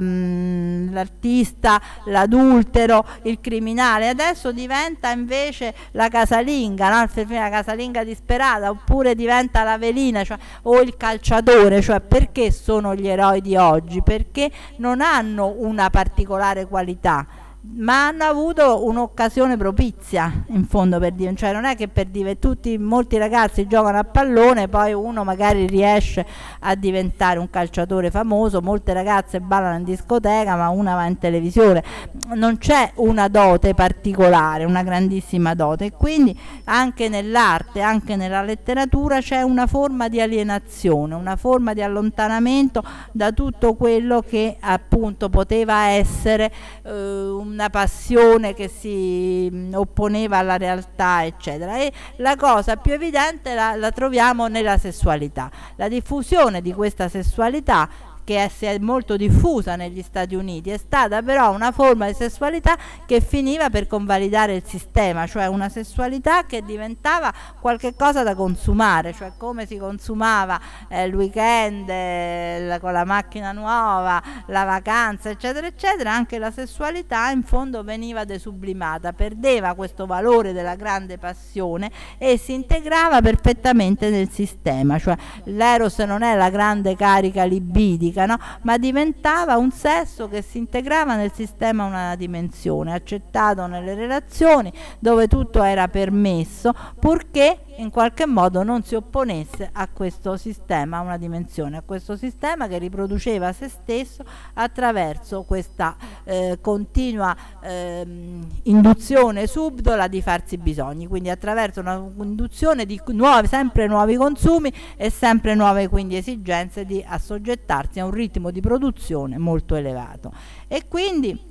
l'artista, l'adultero, il criminale, adesso diventa invece la casalinga, no? La casalinga disperata, oppure diventa la velina, cioè, o il calciatore. Cioè perché sono gli eroi di oggi? Perché non hanno una particolare qualità, ma hanno avuto un'occasione propizia, in fondo, per dire, cioè non è che per dire tutti, molti ragazzi giocano a pallone, poi uno magari riesce a diventare un calciatore famoso, molte ragazze ballano in discoteca, ma una va in televisione, non c'è una dote particolare, una grandissima dote, e quindi anche nell'arte, anche nella letteratura c'è una forma di alienazione, una forma di allontanamento da tutto quello che appunto poteva essere eh, una passione che si opponeva alla realtà eccetera. E la cosa più evidente la, la troviamo nella sessualità, la diffusione di questa sessualità che si è molto diffusa negli Stati Uniti, è stata però una forma di sessualità che finiva per convalidare il sistema, cioè una sessualità che diventava qualche cosa da consumare, cioè come si consumava eh, il weekend eh, la, con la macchina nuova, la vacanza eccetera eccetera, anche la sessualità in fondo veniva desublimata, perdeva questo valore della grande passione e si integrava perfettamente nel sistema, cioè l'eros non è la grande carica libidica, no? Ma diventava un sesso che si integrava nel sistema, una dimensione, accettato nelle relazioni dove tutto era permesso, purché in qualche modo non si opponesse a questo sistema, a una dimensione, a questo sistema che riproduceva se stesso attraverso questa eh, continua eh, induzione subdola di farsi bisogni, quindi attraverso una induzione di nuove, sempre nuovi consumi e sempre nuove quindi esigenze di assoggettarsi a un ritmo di produzione molto elevato. E quindi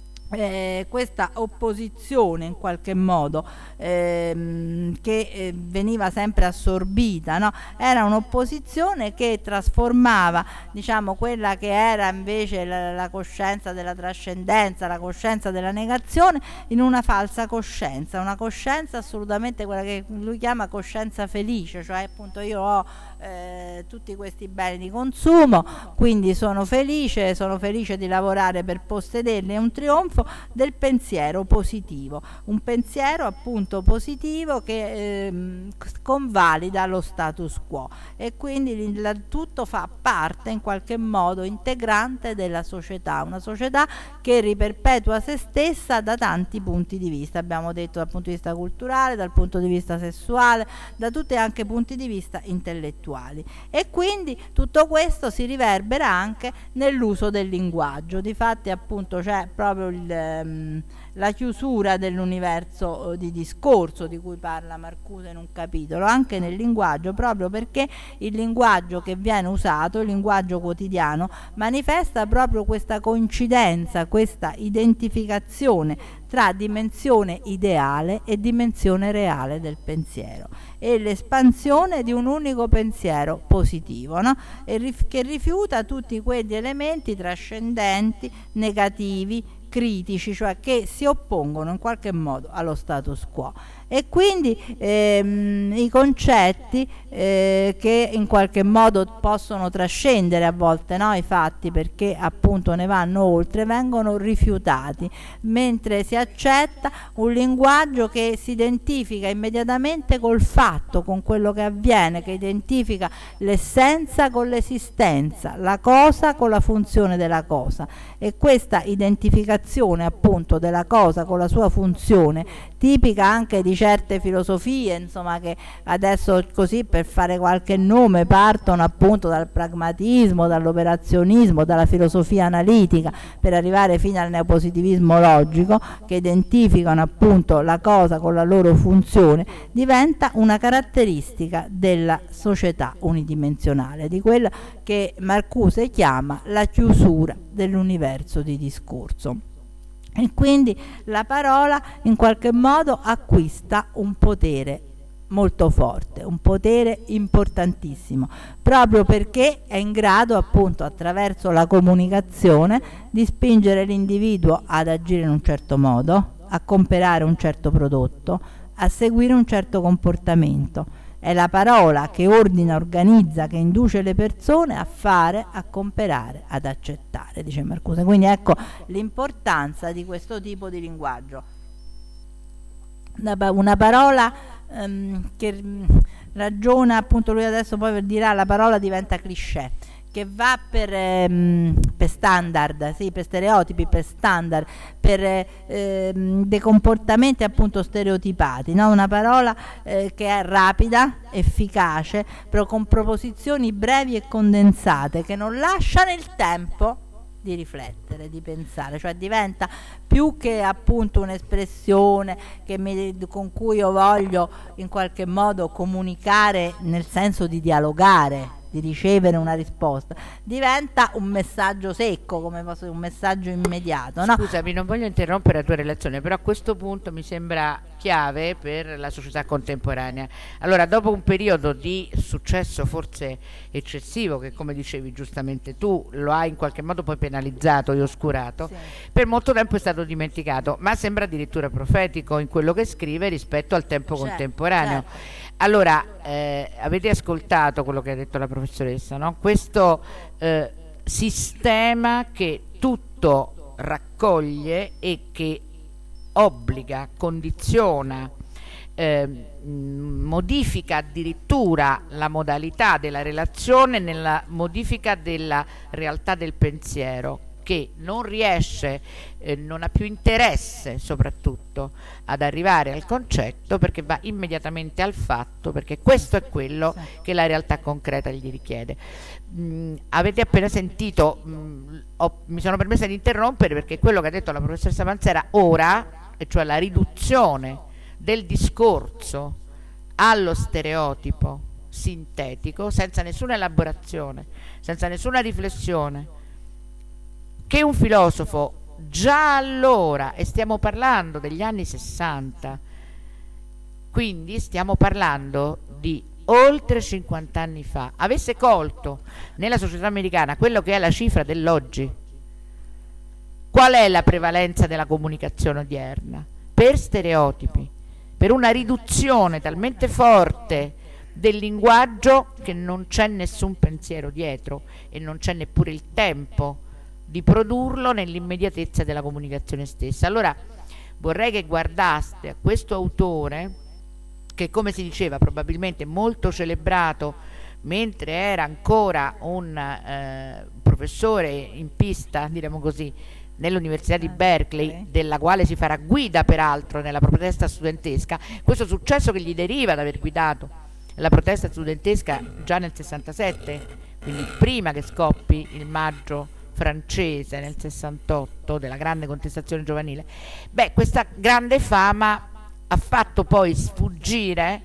Eh, questa opposizione in qualche modo ehm, che eh, veniva sempre assorbita, no? Era un'opposizione che trasformava, diciamo, quella che era invece la, la coscienza della trascendenza, la coscienza della negazione, in una falsa coscienza, una coscienza assolutamente quella che lui chiama coscienza felice, cioè appunto io ho eh, tutti questi beni di consumo, quindi sono felice, sono felice di lavorare per possederli, è un trionfo del pensiero positivo, un pensiero appunto positivo che eh, convalida lo status quo, e quindi la, tutto fa parte in qualche modo integrante della società, una società che riperpetua se stessa da tanti punti di vista, abbiamo detto dal punto di vista culturale, dal punto di vista sessuale, da tutti anche punti di vista intellettuali, e quindi tutto questo si riverbera anche nell'uso del linguaggio. Difatti appunto c'è proprio il Ehm, la chiusura dell'universo eh, di discorso di cui parla Marcuse in un capitolo, anche nel linguaggio, proprio perché il linguaggio che viene usato, il linguaggio quotidiano, manifesta proprio questa coincidenza, questa identificazione tra dimensione ideale e dimensione reale del pensiero, e l'espansione di un unico pensiero positivo, no? E rif- che rifiuta tutti quegli elementi trascendenti, negativi, critici, cioè che si oppongono in qualche modo allo status quo. E quindi ehm, i concetti eh, che in qualche modo possono trascendere a volte, no, i fatti, perché appunto ne vanno oltre, vengono rifiutati, mentre si accetta un linguaggio che si identifica immediatamente col fatto, con quello che avviene, che identifica l'essenza con l'esistenza, la cosa con la funzione della cosa, e questa identificazione appunto della cosa con la sua funzione, tipica anche di certe filosofie, insomma, che adesso così per fare qualche nome partono appunto dal pragmatismo, dall'operazionismo, dalla filosofia analitica, per arrivare fino al neopositivismo logico, che identificano appunto la cosa con la loro funzione, diventa una caratteristica della società unidimensionale, di quella che Marcuse chiama la chiusura dell'universo di discorso. E quindi la parola in qualche modo acquista un potere molto forte, un potere importantissimo, proprio perché è in grado appunto attraverso la comunicazione di spingere l'individuo ad agire in un certo modo, a comprare un certo prodotto, a seguire un certo comportamento. È la parola che ordina, organizza, che induce le persone a fare, a comprare, ad accettare, dice Marcuse. Quindi ecco l'importanza di questo tipo di linguaggio. Una parola um, che ragiona, appunto lui adesso poi dirà, la parola diventa cliché, che va per, ehm, per standard, sì, per stereotipi, per standard, per ehm, dei comportamenti appunto stereotipati, no? Una parola eh, che è rapida, efficace, però con proposizioni brevi e condensate, che non lascia nel tempo di riflettere, di pensare, cioè diventa più che appunto un'espressione con cui io voglio in qualche modo comunicare nel senso di dialogare, di ricevere una risposta, diventa un messaggio secco, come posso dire, un messaggio immediato, no? Scusami, non voglio interrompere la tua relazione, però a questo punto mi sembra chiave per la società contemporanea. Allora, dopo un periodo di successo forse eccessivo, che come dicevi giustamente tu, lo hai in qualche modo poi penalizzato e oscurato, sì, per molto tempo è stato dimenticato, ma sembra addirittura profetico in quello che scrive rispetto al tempo certo, contemporaneo. Certo. Allora, eh, avete ascoltato quello che ha detto la professoressa, no? Questo eh, sistema che tutto raccoglie e che obbliga, condiziona, eh, modifica addirittura la modalità della relazione nella modifica della realtà del pensiero, che non riesce, eh, non ha più interesse soprattutto ad arrivare al concetto, perché va immediatamente al fatto, perché questo è quello che la realtà concreta gli richiede. Mm, avete appena sentito, mm, ho, mi sono permessa di interrompere perché quello che ha detto la professoressa Panzera ora, e cioè la riduzione del discorso allo stereotipo sintetico, senza nessuna elaborazione, senza nessuna riflessione, che un filosofo già allora, e stiamo parlando degli anni sessanta, quindi stiamo parlando di oltre cinquanta anni fa, avesse colto nella società americana quello che è la cifra dell'oggi. Qual è la prevalenza della comunicazione odierna? Per stereotipi, per una riduzione talmente forte del linguaggio che non c'è nessun pensiero dietro e non c'è neppure il tempo di produrlo nell'immediatezza della comunicazione stessa. Allora vorrei che guardaste a questo autore che, come si diceva, probabilmente molto celebrato mentre era ancora un eh, professore in pista, diremo così, nell'Università di Berkeley, della quale si farà guida peraltro nella protesta studentesca. Questo successo che gli deriva da aver guidato la protesta studentesca già nel sessantasette, quindi prima che scoppi il maggio francese nel sessantotto della grande contestazione giovanile. Beh, questa grande fama ha fatto poi sfuggire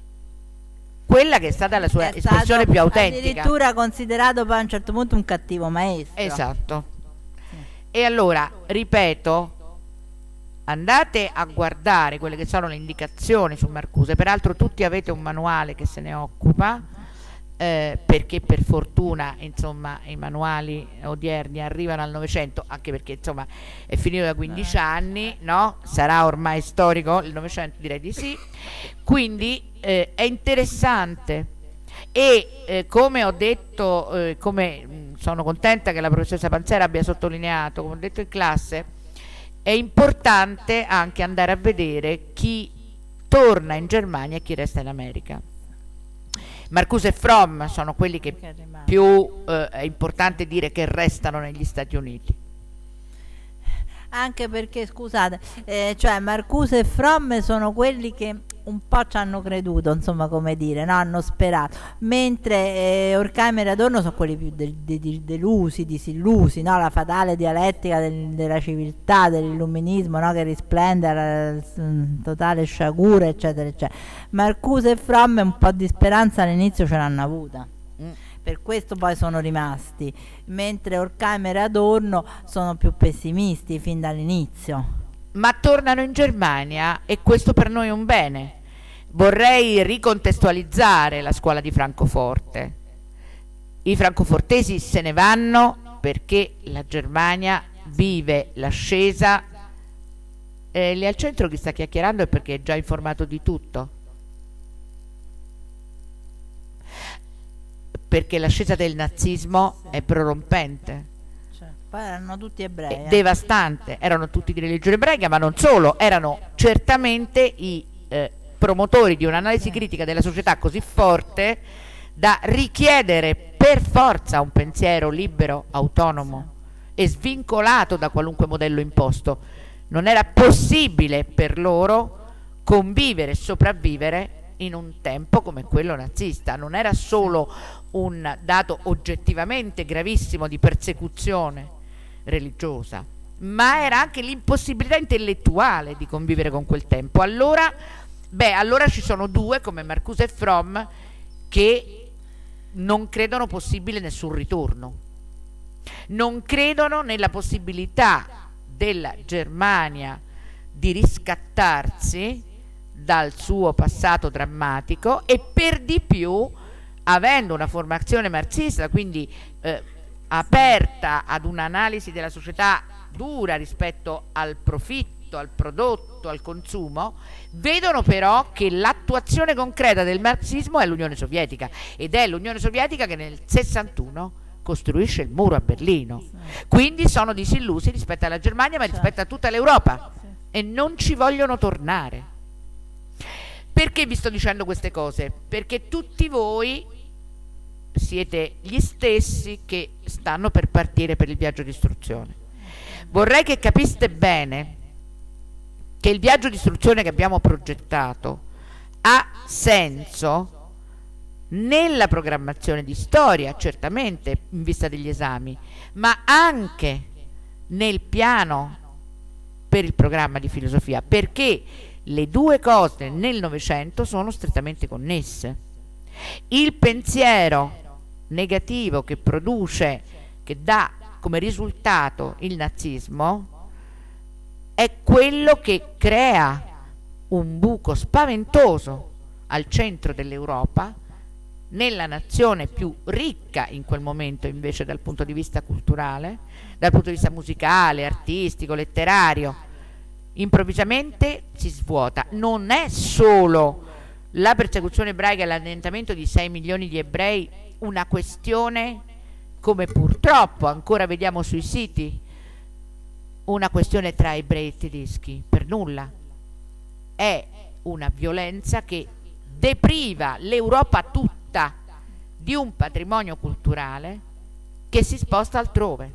quella che è stata la sua è espressione più autentica, addirittura considerato poi a un certo punto un cattivo maestro. Esatto. Sì. E allora, ripeto, andate a guardare quelle che sono le indicazioni su Marcuse, peraltro tutti avete un manuale che se ne occupa, Eh, perché per fortuna insomma i manuali odierni arrivano al Novecento, anche perché insomma è finito da quindici anni, no? Sarà ormai storico il Novecento, direi di sì, quindi eh, è interessante e eh, come ho detto, eh, come mh, sono contenta che la professoressa Panzera abbia sottolineato, come ho detto in classe, è importante anche andare a vedere chi torna in Germania e chi resta in America. Marcuse e Fromm sono quelli che più eh, è importante dire che restano negli Stati Uniti. Anche perché, scusate, eh, cioè Marcuse e Fromm sono quelli che un po' ci hanno creduto, insomma, come dire, no? Hanno sperato, mentre eh, Horkheimer e Adorno sono quelli più de de de delusi, disillusi, no? La fatale dialettica del, della civiltà, dell'illuminismo, no? Che risplende alla totale sciagura, eccetera, eccetera. Marcuse e Fromm un po' di speranza all'inizio ce l'hanno avuta. Mm. Per questo poi sono rimasti, mentre Horkheimer e Adorno sono più pessimisti fin dall'inizio. Ma tornano in Germania e questo per noi è un bene. Vorrei ricontestualizzare la scuola di Francoforte. I francofortesi se ne vanno perché la Germania vive l'ascesa. Eh, lì al centro chi sta chiacchierando è perché è già informato di tutto. Perché l'ascesa del nazismo sì. è prorompente. Cioè, poi erano tutti ebrei. È eh. devastante, erano tutti di religione ebraica, ma non solo, erano certamente i eh, promotori di un'analisi sì. critica della società così forte da richiedere per forza un pensiero libero, autonomo sì. e svincolato da qualunque modello imposto. Non era possibile per loro convivere e sopravvivere in un tempo come quello nazista. Non era solo un dato oggettivamente gravissimo di persecuzione religiosa, ma era anche l'impossibilità intellettuale di convivere con quel tempo. Allora, beh, allora ci sono due come Marcuse e Fromm che non credono possibile nessun ritorno, non credono nella possibilità della Germania di riscattarsi dal suo passato drammatico e per di più, avendo una formazione marxista, quindi eh, aperta ad un'analisi della società dura rispetto al profitto, al prodotto, al consumo, vedono però che l'attuazione concreta del marxismo è l'Unione Sovietica, ed è l'Unione Sovietica che nel sessantuno costruisce il muro a Berlino. Quindi sono disillusi rispetto alla Germania, ma rispetto a tutta l'Europa, e non ci vogliono tornare. Perché vi sto dicendo queste cose? Perché tutti voi siete gli stessi che stanno per partire per il viaggio di istruzione. Vorrei che capiste bene che il viaggio di istruzione che abbiamo progettato ha senso nella programmazione di storia, certamente in vista degli esami, ma anche nel piano per il programma di filosofia, perché le due cose nel Novecento sono strettamente connesse. Il pensiero negativo che produce, che dà come risultato il nazismo, è quello che crea un buco spaventoso al centro dell'Europa, nella nazione più ricca in quel momento invece dal punto di vista culturale, dal punto di vista musicale, artistico, letterario. Improvvisamente si svuota. Non è solo la persecuzione ebraica e l'annientamento di sei milioni di ebrei una questione, come purtroppo ancora vediamo sui siti, una questione tra ebrei e tedeschi, per nulla. È una violenza che depriva l'Europa tutta di un patrimonio culturale che si sposta altrove,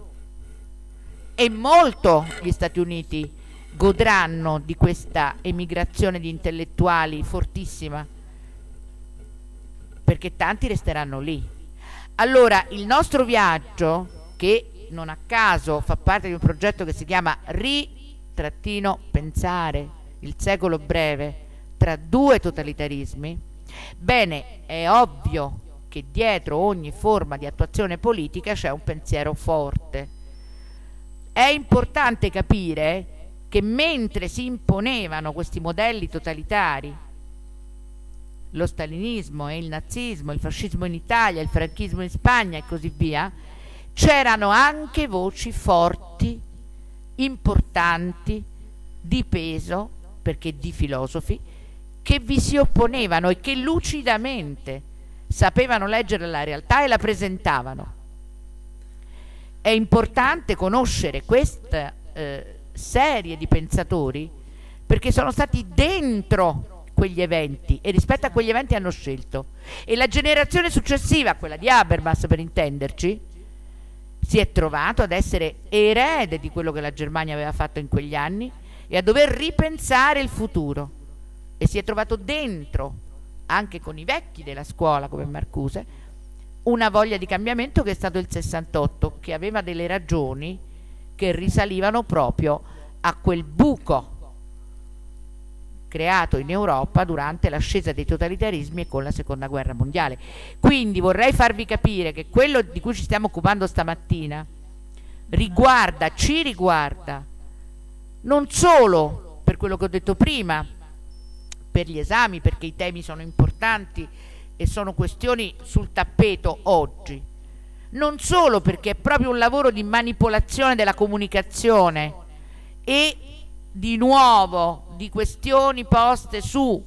e molto gli Stati Uniti godranno di questa emigrazione di intellettuali fortissima, perché tanti resteranno lì. Allora il nostro viaggio, che non a caso fa parte di un progetto che si chiama Ri-pensare il secolo breve tra due totalitarismi, bene, è ovvio che dietro ogni forma di attuazione politica c'è un pensiero forte. È importante capire che mentre si imponevano questi modelli totalitari, lo stalinismo e il nazismo, il fascismo in Italia, il franchismo in Spagna e così via, c'erano anche voci forti, importanti, di peso, perché di filosofi, che vi si opponevano e che lucidamente sapevano leggere la realtà e la presentavano. È importante conoscere questa eh, serie di pensatori, perché sono stati dentro quegli eventi e rispetto a quegli eventi hanno scelto, e la generazione successiva, quella di Habermas per intenderci, si è trovato ad essere erede di quello che la Germania aveva fatto in quegli anni e a dover ripensare il futuro, e si è trovato dentro, anche con i vecchi della scuola come Marcuse, una voglia di cambiamento che è stato il sessantotto, che aveva delle ragioni che risalivano proprio a quel buco creato in Europa durante l'ascesa dei totalitarismi e con la seconda guerra mondiale. Quindi vorrei farvi capire che quello di cui ci stiamo occupando stamattina riguarda, ci riguarda non solo per quello che ho detto prima, per gli esami, perché i temi sono importanti e sono questioni sul tappeto oggi, non solo perché è proprio un lavoro di manipolazione della comunicazione e di nuovo di questioni poste su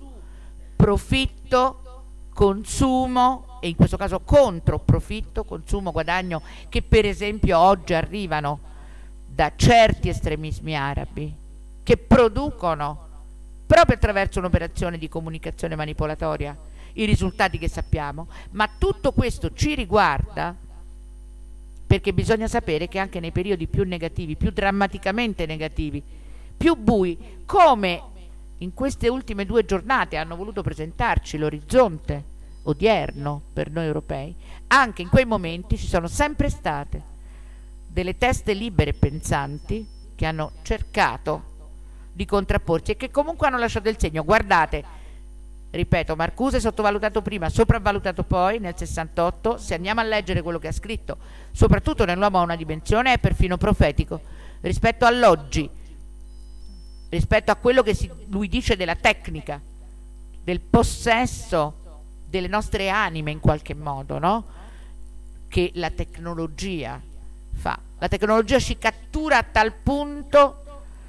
profitto, consumo, e in questo caso contro profitto, consumo, guadagno, che per esempio oggi arrivano da certi estremismi arabi che producono proprio attraverso un'operazione di comunicazione manipolatoria i risultati che sappiamo. Ma tutto questo ci riguarda perché bisogna sapere che anche nei periodi più negativi, più drammaticamente negativi, più bui, come in queste ultime due giornate hanno voluto presentarci l'orizzonte odierno per noi europei, anche in quei momenti ci sono sempre state delle teste libere e pensanti che hanno cercato di contrapporsi e che comunque hanno lasciato il segno. Guardate, ripeto, Marcuse sottovalutato prima, sopravvalutato poi nel sessantotto. Se andiamo a leggere quello che ha scritto, soprattutto nell'uomo a una dimensione, è perfino profetico rispetto all'oggi, rispetto a quello che si, lui dice della tecnica, del possesso delle nostre anime in qualche modo, no? Che la tecnologia fa. La tecnologia ci cattura a tal punto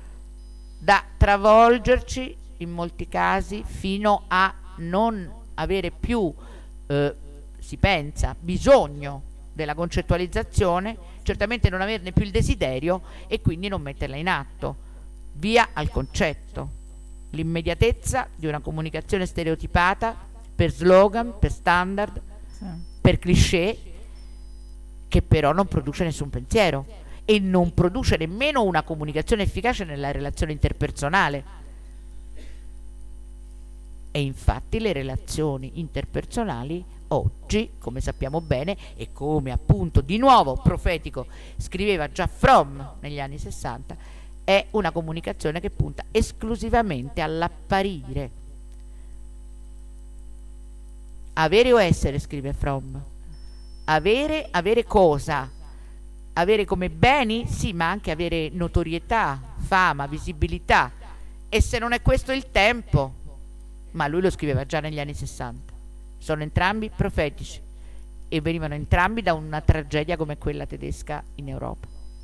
da travolgerci in molti casi fino a non avere più, eh, si pensa, bisogno della concettualizzazione, certamente non averne più il desiderio e quindi non metterla in atto. Via al concetto, l'immediatezza di una comunicazione stereotipata per slogan, per standard, sì, per cliché, che però non produce nessun pensiero e non produce nemmeno una comunicazione efficace nella relazione interpersonale. E infatti le relazioni interpersonali oggi, come sappiamo bene e come appunto di nuovo profetico scriveva già Fromm negli anni sessanta, è una comunicazione che punta esclusivamente all'apparire. Avere o essere, scrive Fromm. Avere, avere cosa? Avere come beni? Sì, ma anche avere notorietà, fama, visibilità. E se non è questo il tempo? Ma lui lo scriveva già negli anni sessanta. Sono entrambi profetici e venivano entrambi da una tragedia come quella tedesca in Europa.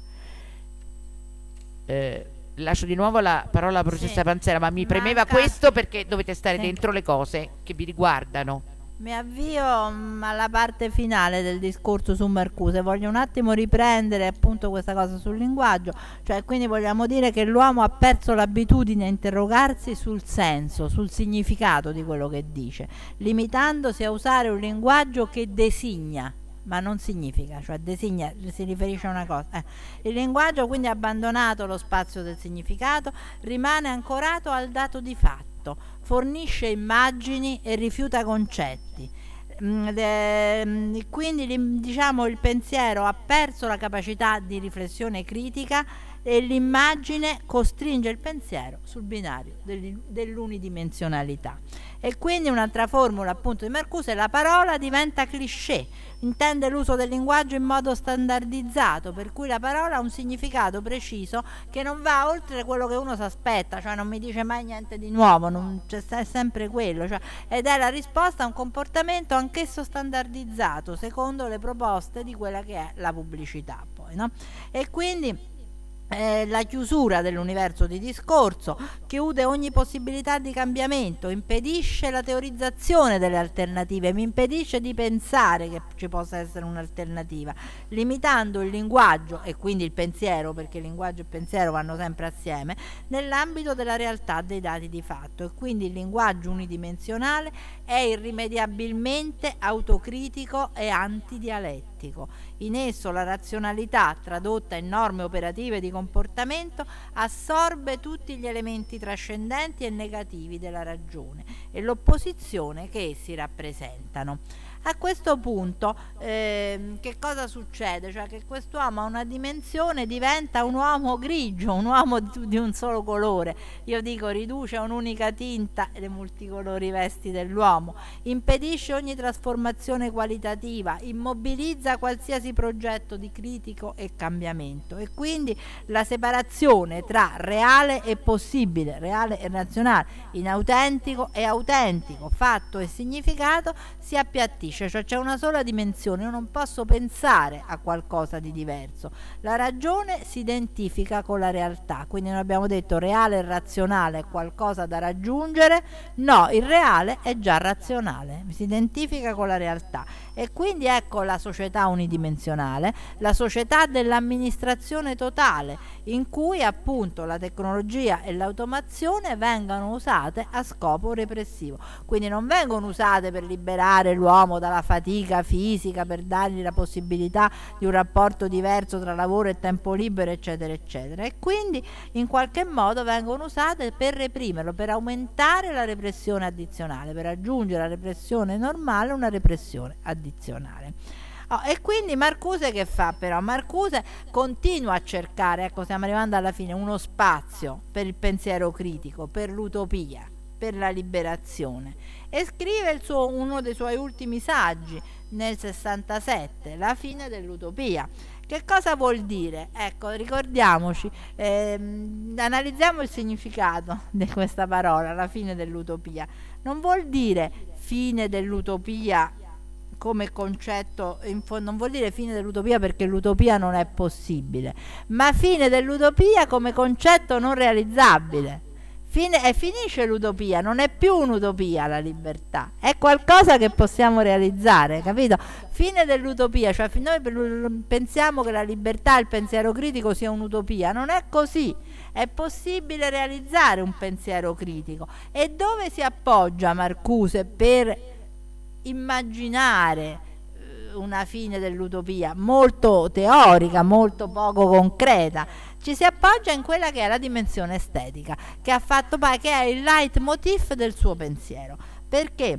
Eh, lascio di nuovo la parola alla professoressa sì. Panzera, ma mi premeva Manca. questo perché dovete stare sì. dentro le cose che vi riguardano. Mi avvio mh, alla parte finale del discorso su Marcuse. Voglio un attimo riprendere appunto questa cosa sul linguaggio, cioè quindi vogliamo dire che l'uomo ha perso l'abitudine a interrogarsi sul senso, sul significato di quello che dice, limitandosi a usare un linguaggio che designa ma non significa, cioè designa, si riferisce a una cosa. Eh. Il linguaggio quindi ha abbandonato lo spazio del significato, rimane ancorato al dato di fatto, fornisce immagini e rifiuta concetti. Mm, de, quindi diciamo il pensiero ha perso la capacità di riflessione critica e l'immagine costringe il pensiero sul binario dell'unidimensionalità. E quindi un'altra formula appunto di Marcuse: la parola diventa cliché, intende l'uso del linguaggio in modo standardizzato, per cui la parola ha un significato preciso che non va oltre quello che uno si aspetta, cioè non mi dice mai niente di nuovo, non c'è sempre quello, cioè, ed è la risposta a un comportamento anch'esso standardizzato secondo le proposte di quella che è la pubblicità poi, no? E quindi Eh, la chiusura dell'universo di discorso chiude ogni possibilità di cambiamento, impedisce la teorizzazione delle alternative, mi impedisce di pensare che ci possa essere un'alternativa, limitando il linguaggio e quindi il pensiero, perché linguaggio e pensiero vanno sempre assieme, nell'ambito della realtà dei dati di fatto. E quindi il linguaggio unidimensionale è irrimediabilmente autocritico e antidialettico. In esso la razionalità, tradotta in norme operative di comportamento, assorbe tutti gli elementi trascendenti e negativi della ragione e l'opposizione che essi rappresentano. A questo punto eh, che cosa succede? Cioè che quest'uomo a una dimensione diventa un uomo grigio, un uomo di, di un solo colore. Io dico, riduce a un'unica tinta le multicolori vesti dell'uomo, impedisce ogni trasformazione qualitativa, immobilizza qualsiasi progetto di critico e cambiamento, e quindi la separazione tra reale e possibile, reale e razionale, inautentico e autentico, fatto e significato si appiattisce. Cioè c'è una sola dimensione, io non posso pensare a qualcosa di diverso. La ragione si identifica con la realtà, quindi noi abbiamo detto reale e razionale è qualcosa da raggiungere, no, il reale è già razionale, si identifica con la realtà, e quindi ecco la società unidimensionale, la società dell'amministrazione totale, in cui appunto la tecnologia e l'automazione vengono usate a scopo repressivo, quindi non vengono usate per liberare l'uomo dalla fatica fisica, per dargli la possibilità di un rapporto diverso tra lavoro e tempo libero, eccetera eccetera, e quindi in qualche modo vengono usate per reprimerlo, per aumentare la repressione addizionale, per aggiungere alla repressione normale una repressione addizionale. Oh, e quindi Marcuse che fa però? Marcuse continua a cercare, ecco stiamo arrivando alla fine, uno spazio per il pensiero critico, per l'utopia, per la liberazione, e scrive il suo, uno dei suoi ultimi saggi nel sessantasette, La fine dell'utopia. Che cosa vuol dire? Ecco, ricordiamoci, ehm, analizziamo il significato di questa parola, la fine dell'utopia. Non vuol dire fine dell'utopia come concetto, in fondo non vuol dire fine dell'utopia perché l'utopia non è possibile, ma fine dell'utopia come concetto non realizzabile. Fine, e finisce l'utopia, non è più un'utopia la libertà, è qualcosa che possiamo realizzare, capito? Fine dell'utopia, cioè noi pensiamo che la libertà, il pensiero critico sia un'utopia, non è così, è possibile realizzare un pensiero critico. E dove si appoggia Marcuse per immaginare una fine dell'utopia? Molto teorica, molto poco concreta. Ci si appoggia in quella che è la dimensione estetica, che ha fatto che è il leitmotiv del suo pensiero, perché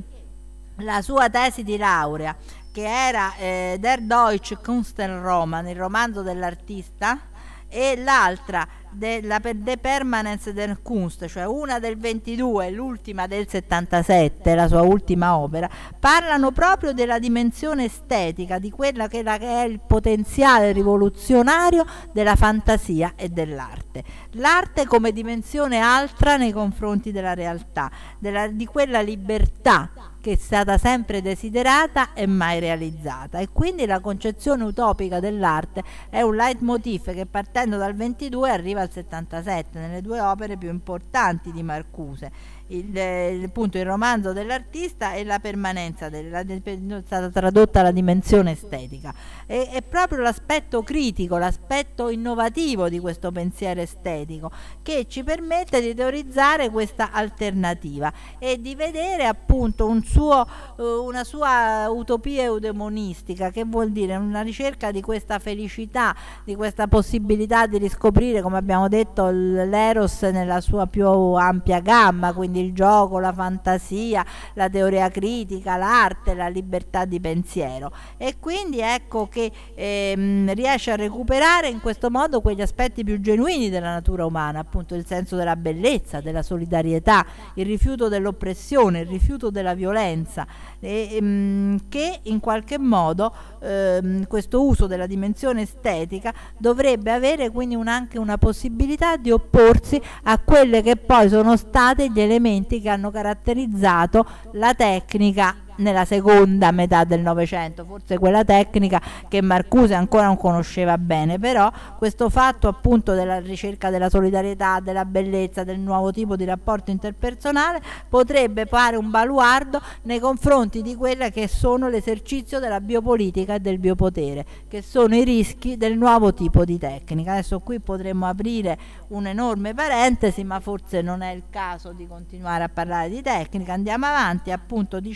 la sua tesi di laurea, che era eh, Der Deutsche Kunstenroman, il romanzo dell'artista, e l'altra della De Permanence der Kunst, cioè una del ventidue e l'ultima del settantasette, la sua ultima opera, parlano proprio della dimensione estetica, di quella che è il potenziale rivoluzionario della fantasia e dell'arte. L'arte come dimensione altra nei confronti della realtà, della, di quella libertà che è stata sempre desiderata e mai realizzata, e quindi la concezione utopica dell'arte è un leitmotiv che partendo dal ventidue arriva al settantasette nelle due opere più importanti di Marcuse, il, il, appunto il romanzo dell'artista e la permanenza della, è stata tradotta la dimensione estetica, e, è proprio l'aspetto critico, l'aspetto innovativo di questo pensiero estetico che ci permette di teorizzare questa alternativa e di vedere appunto un suo, una sua utopia eudemonistica, che vuol dire una ricerca di questa felicità, di questa possibilità di riscoprire, come abbiamo detto, l'eros nella sua più ampia gamma, quindi il gioco, la fantasia, la teoria critica, l'arte, la libertà di pensiero, e quindi ecco che ehm, riesce a recuperare in questo modo quegli aspetti più genuini della natura umana, appunto il senso della bellezza, della solidarietà, il rifiuto dell'oppressione, il rifiuto della violenza, e, ehm, che in qualche modo ehm, questo uso della dimensione estetica dovrebbe avere quindi un, anche una possibilità di opporsi a quelle che poi sono state gli elementi che hanno caratterizzato la tecnica nella seconda metà del Novecento, forse quella tecnica che Marcuse ancora non conosceva bene, però questo fatto appunto della ricerca della solidarietà, della bellezza, del nuovo tipo di rapporto interpersonale potrebbe fare un baluardo nei confronti di quella che sono l'esercizio della biopolitica e del biopotere, che sono i rischi del nuovo tipo di tecnica. Adesso qui potremmo aprire un'enorme parentesi, ma forse non è il caso di continuare a parlare di tecnica. Andiamo avanti appunto dicendo appunto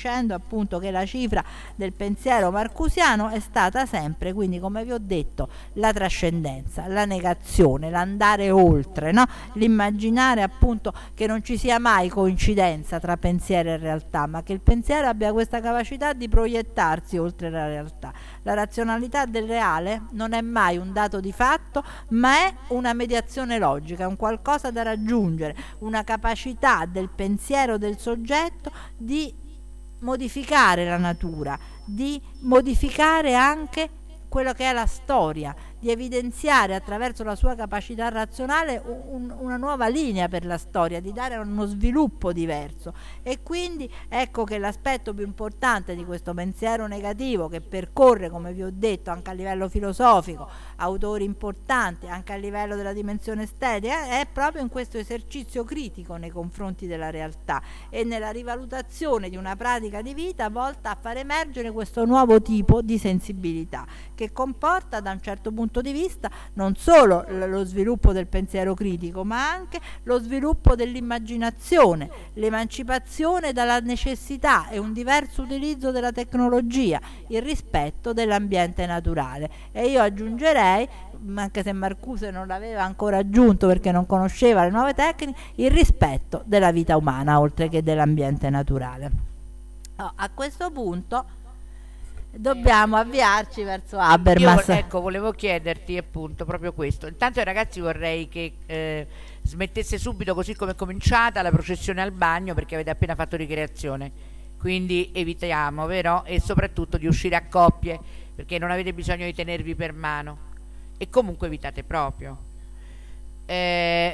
appunto che la cifra del pensiero marcusiano è stata sempre, quindi come vi ho detto, la trascendenza, la negazione, l'andare oltre, no? L'immaginare appunto che non ci sia mai coincidenza tra pensiero e realtà, ma che il pensiero abbia questa capacità di proiettarsi oltre la realtà. La razionalità del reale non è mai un dato di fatto, ma è una mediazione logica, un qualcosa da raggiungere, una capacità del pensiero del soggetto di modificare la natura, di modificare anche quello che è la storia, di evidenziare attraverso la sua capacità razionale un, una nuova linea per la storia, di dare uno sviluppo diverso. E quindi ecco che l'aspetto più importante di questo pensiero negativo, che percorre, come vi ho detto, anche a livello filosofico, autori importanti, anche a livello della dimensione estetica, è proprio in questo esercizio critico nei confronti della realtà e nella rivalutazione di una pratica di vita volta a far emergere questo nuovo tipo di sensibilità, che comporta da un certo punto di vista non solo lo sviluppo del pensiero critico, ma anche lo sviluppo dell'immaginazione, l'emancipazione dalla necessità e un diverso utilizzo della tecnologia, il rispetto dell'ambiente naturale. E io aggiungerei, anche se Marcuse non l'aveva ancora aggiunto perché non conosceva le nuove tecniche, il rispetto della vita umana oltre che dell'ambiente naturale. Oh, a questo punto dobbiamo avviarci verso Habermas. Io, ecco, volevo chiederti appunto proprio questo. Intanto, ragazzi, vorrei che eh, smettesse subito, così come è cominciata, la processione al bagno, perché avete appena fatto ricreazione, quindi evitiamo, vero? E soprattutto di uscire a coppie, perché non avete bisogno di tenervi per mano, e comunque evitate proprio. eh,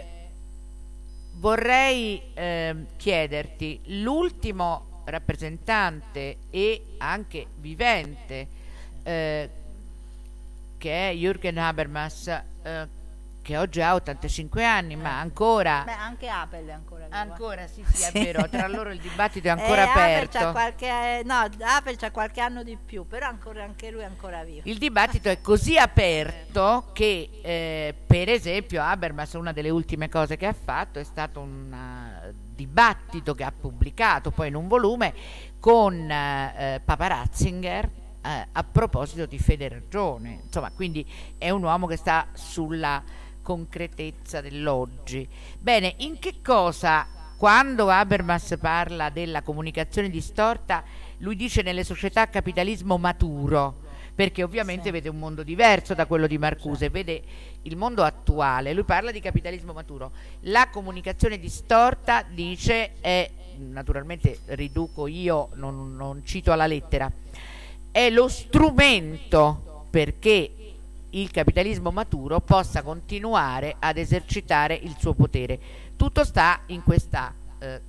vorrei eh, chiederti l'ultimo rappresentante e anche vivente eh, che è Jürgen Habermas, eh, che oggi ha ottantacinque anni, eh. ma ancora Beh, anche Apple è ancora vivo. Ancora sì, sì, è sì. vero, tra loro il dibattito è ancora eh, aperto. Apple c'ha qualche, no, Apple c'ha qualche anno di più, però ancora, anche lui è ancora vivo. Il dibattito è così aperto che eh, per esempio Habermas, una delle ultime cose che ha fatto è stato un uh, dibattito che ha pubblicato poi in un volume con uh, Papa Ratzinger uh, a proposito di fede e ragione. Insomma, quindi è un uomo che sta sulla concretezza dell'oggi. Bene, in che cosa, quando Habermas parla della comunicazione distorta, lui dice nelle società capitalismo maturo, perché ovviamente sì. vede un mondo diverso da quello di Marcuse, vede il mondo attuale, lui parla di capitalismo maturo. La comunicazione distorta, dice, è, naturalmente riduco io, non, non cito alla lettera, è lo strumento perché il capitalismo maturo possa continuare ad esercitare il suo potere. Tutto sta in questa eh,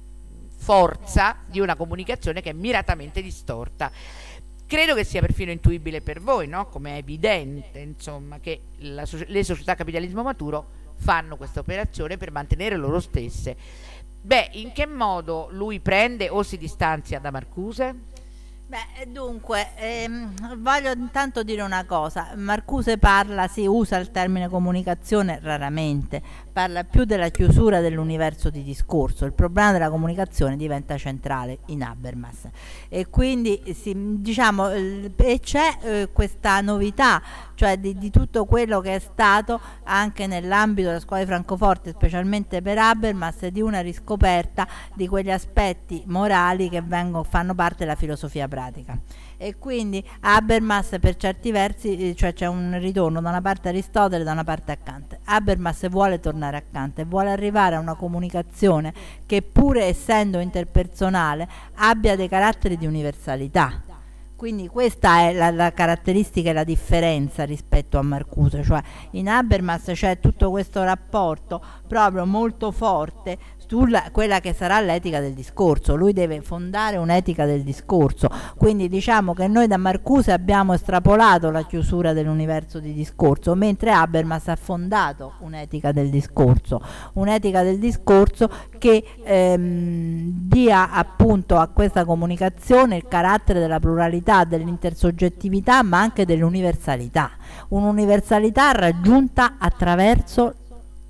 forza di una comunicazione che è miratamente distorta. Credo che sia perfino intuibile per voi, no? Come è evidente, insomma, che la, le società capitalismo maturo fanno questa operazione per mantenere loro stesse. Beh, in che modo lui prende o si distanzia da Marcuse? Beh, dunque, ehm, voglio intanto dire una cosa. Marcuse parla, si usa il termine comunicazione raramente, parla più della chiusura dell'universo di discorso. Il problema della comunicazione diventa centrale in Habermas e quindi si, diciamo, eh, e c'è eh, questa novità, cioè di, di tutto quello che è stato anche nell'ambito della scuola di Francoforte, specialmente per Habermas, di una riscoperta di quegli aspetti morali che vengono, fanno parte della filosofia pratica. E quindi Habermas per certi versi, cioè c'è un ritorno da una parte a Aristotele, da una parte a Kant. Habermas vuole tornare a Kant e vuole arrivare a una comunicazione che, pur essendo interpersonale, abbia dei caratteri di universalità. Quindi questa è la, la caratteristica e la differenza rispetto a Marcuse, cioè in Habermas c'è tutto questo rapporto proprio molto forte sulla quella che sarà l'etica del discorso. Lui deve fondare un'etica del discorso, quindi diciamo che noi da Marcuse abbiamo estrapolato la chiusura dell'universo di discorso, mentre Habermas ha fondato un'etica del discorso, un'etica del discorso che ehm, dia appunto a questa comunicazione il carattere della pluralità, dell'intersoggettività, ma anche dell'universalità, un'universalità raggiunta attraverso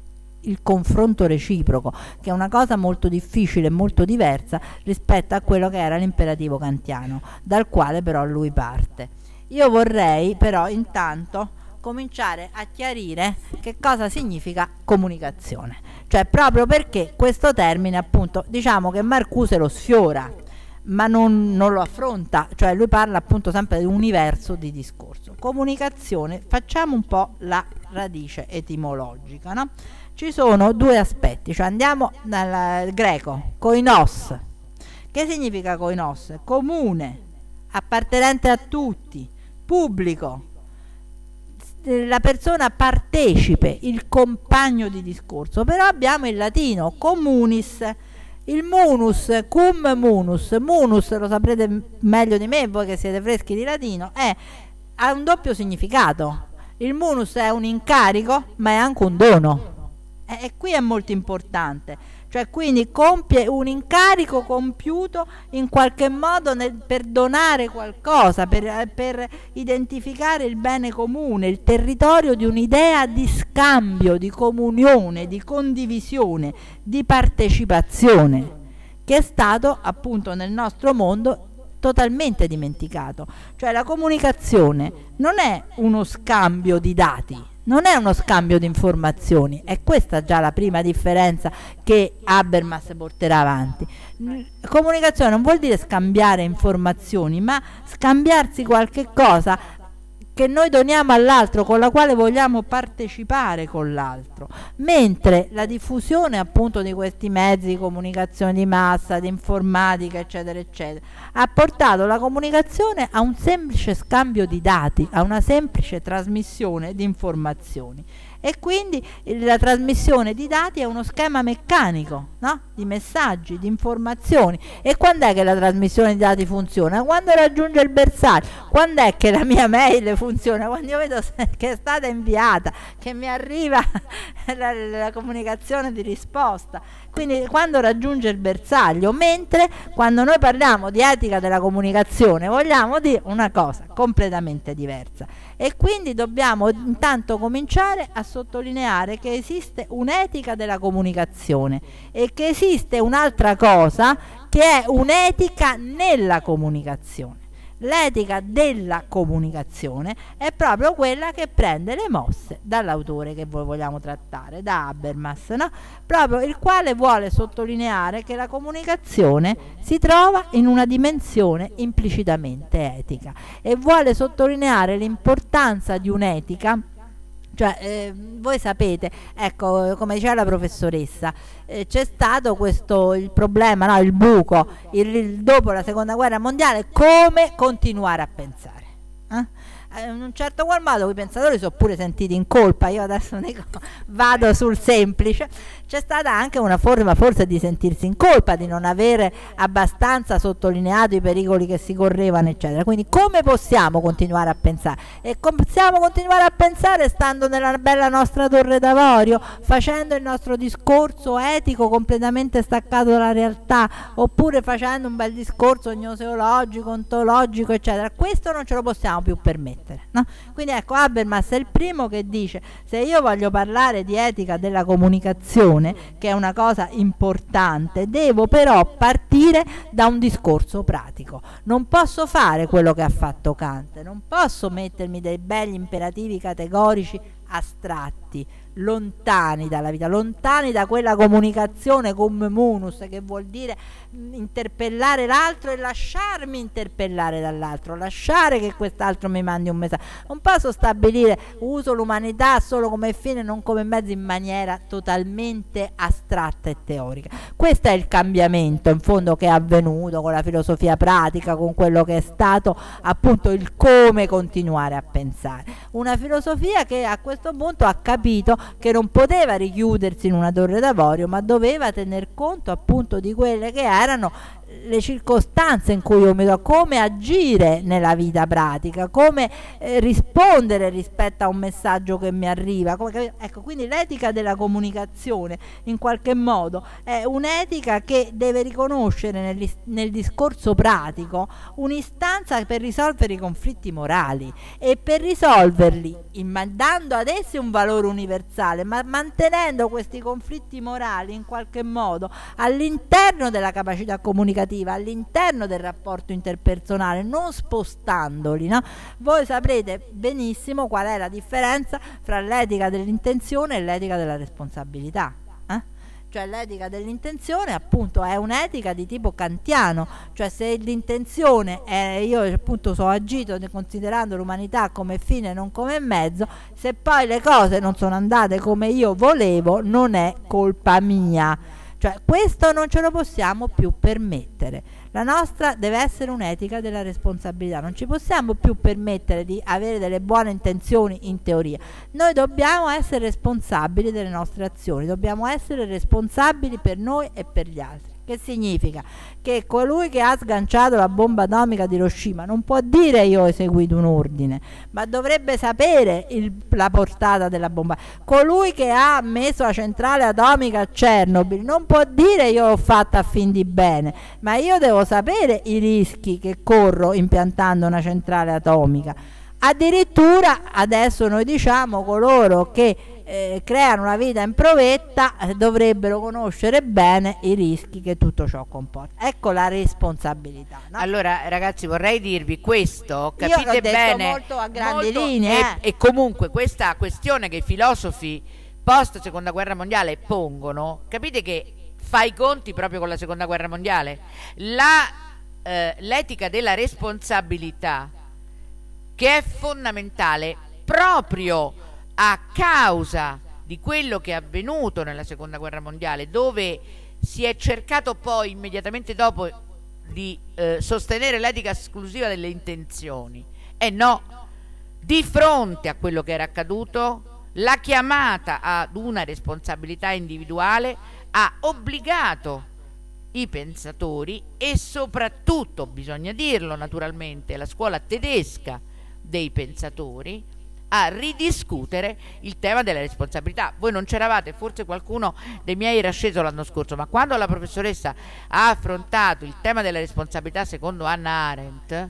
il confronto reciproco, che è una cosa molto difficile e molto diversa rispetto a quello che era l'imperativo kantiano, dal quale però lui parte. Io vorrei però intanto cominciare a chiarire che cosa significa comunicazione, cioè proprio perché questo termine, appunto, diciamo che Marcuse lo sfiora, ma non, non lo affronta, cioè lui parla appunto sempre di un universo di discorso. Comunicazione, facciamo un po' la radice etimologica, no? Ci sono due aspetti, cioè andiamo dal greco, koinos. Che significa koinos? Comune, appartenente a tutti, pubblico, la persona partecipe, il compagno di discorso. Però abbiamo il latino communis, il munus, cum munus. Munus, lo saprete meglio di me voi che siete freschi di latino, è, ha un doppio significato. Il munus è un incarico, ma è anche un dono, e, e qui è molto importante, cioè quindi compie un incarico compiuto in qualche modo nel, per donare qualcosa, per, per identificare il bene comune, il territorio di un'idea di scambio, di comunione, di condivisione, di partecipazione, che è stato appunto nel nostro mondo totalmente dimenticato. Cioè la comunicazione non è uno scambio di dati, non è uno scambio di informazioni, è questa già la prima differenza che Habermas porterà avanti. Comunicazione non vuol dire scambiare informazioni, ma scambiarsi qualche cosa che noi doniamo all'altro, con la quale vogliamo partecipare con l'altro, mentre la diffusione appunto di questi mezzi di comunicazione di massa, di informatica, eccetera eccetera, ha portato la comunicazione a un semplice scambio di dati, a una semplice trasmissione di informazioni, e quindi la trasmissione di dati è uno schema meccanico, no? Di messaggi, di informazioni. E quando è che la trasmissione di dati funziona? Quando raggiunge il bersaglio. Quando è che la mia mail funziona? Quando io vedo che è stata inviata, che mi arriva la, la comunicazione di risposta, quindi quando raggiunge il bersaglio. Mentre quando noi parliamo di etica della comunicazione vogliamo dire una cosa completamente diversa, e quindi dobbiamo intanto cominciare a sottolineare che esiste un'etica della comunicazione e che esiste un'altra cosa che è un'etica nella comunicazione. L'etica della comunicazione è proprio quella che prende le mosse dall'autore che voi vogliamo trattare, da Habermas, no? Proprio il quale vuole sottolineare che la comunicazione si trova in una dimensione implicitamente etica, e vuole sottolineare l'importanza di un'etica. Cioè, eh, voi sapete, ecco, come diceva la professoressa, eh, c'è stato questo, il problema, no, il buco, il, il, dopo la seconda guerra mondiale, come continuare a pensare. Eh? In un certo qual modo i pensatori sono pure sentiti in colpa. Io adesso dico, vado sul semplice. C'è stata anche una forma forse di sentirsi in colpa, di non avere abbastanza sottolineato i pericoli che si correvano, eccetera. Quindi come possiamo continuare a pensare? E possiamo continuare a pensare stando nella bella nostra torre d'avorio, facendo il nostro discorso etico completamente staccato dalla realtà, oppure facendo un bel discorso gnoseologico, ontologico, eccetera. Questo non ce lo possiamo più permettere. No? Quindi ecco, Habermas è il primo che dice: se io voglio parlare di etica della comunicazione, che è una cosa importante, devo però partire da un discorso pratico. Non posso fare quello che ha fatto Kant, non posso mettermi dei belli imperativi categorici astratti, lontani dalla vita, lontani da quella comunicazione cum munus, che vuol dire interpellare l'altro e lasciarmi interpellare dall'altro, lasciare che quest'altro mi mandi un messaggio. Non posso stabilire uso l'umanità solo come fine, non come mezzo, in maniera totalmente astratta e teorica. Questo è il cambiamento in fondo che è avvenuto con la filosofia pratica, con quello che è stato appunto il come continuare a pensare. Una filosofia che a questo punto ha capito che non poteva richiudersi in una torre d'avorio, ma doveva tener conto appunto di quelle che erano le circostanze in cui io mi trovo, come agire nella vita pratica, come eh, rispondere rispetto a un messaggio che mi arriva. Come, ecco, quindi l'etica della comunicazione in qualche modo è un'etica che deve riconoscere nel, nel discorso pratico un'istanza per risolvere i conflitti morali, e per risolverli in, dando ad essi un valore universale, ma mantenendo questi conflitti morali in qualche modo all'interno della capacità comunicativa, all'interno del rapporto interpersonale, non spostandoli, no? Voi saprete benissimo qual è la differenza fra l'etica dell'intenzione e l'etica della responsabilità. Eh? Cioè l'etica dell'intenzione appunto è un'etica di tipo kantiano, cioè se l'intenzione è, io appunto so agito considerando l'umanità come fine e non come mezzo, se poi le cose non sono andate come io volevo non è colpa mia. Cioè questo non ce lo possiamo più permettere. La nostra deve essere un'etica della responsabilità, non ci possiamo più permettere di avere delle buone intenzioni in teoria. Noi dobbiamo essere responsabili delle nostre azioni, dobbiamo essere responsabili per noi e per gli altri. Che significa? Che colui che ha sganciato la bomba atomica di Hiroshima non può dire io ho eseguito un ordine, ma dovrebbe sapere il, la portata della bomba. Colui che ha messo la centrale atomica a Chernobyl non può dire io l'ho fatta a fin di bene, ma io devo sapere i rischi che corro impiantando una centrale atomica. Addirittura adesso noi diciamo coloro che Eh, creano una vita in provetta eh, dovrebbero conoscere bene i rischi che tutto ciò comporta. Ecco la responsabilità, no? Allora ragazzi, vorrei dirvi questo, capite Io l'ho detto bene molto a grandi molto, linee e, eh. e comunque questa questione che i filosofi post seconda guerra mondiale pongono, capite che fa i conti proprio con la seconda guerra mondiale. La eh, l'etica della responsabilità, che è fondamentale proprio a causa di quello che è avvenuto nella seconda guerra mondiale, dove si è cercato poi immediatamente dopo di eh, sostenere l'etica esclusiva delle intenzioni. E no, di fronte a quello che era accaduto, la chiamata ad una responsabilità individuale ha obbligato i pensatori, e soprattutto, bisogna dirlo naturalmente, la scuola tedesca dei pensatori, a ridiscutere il tema della responsabilità. Voi non c'eravate, forse qualcuno dei miei era sceso l'anno scorso, ma quando la professoressa ha affrontato il tema della responsabilità secondo Hannah Arendt eh.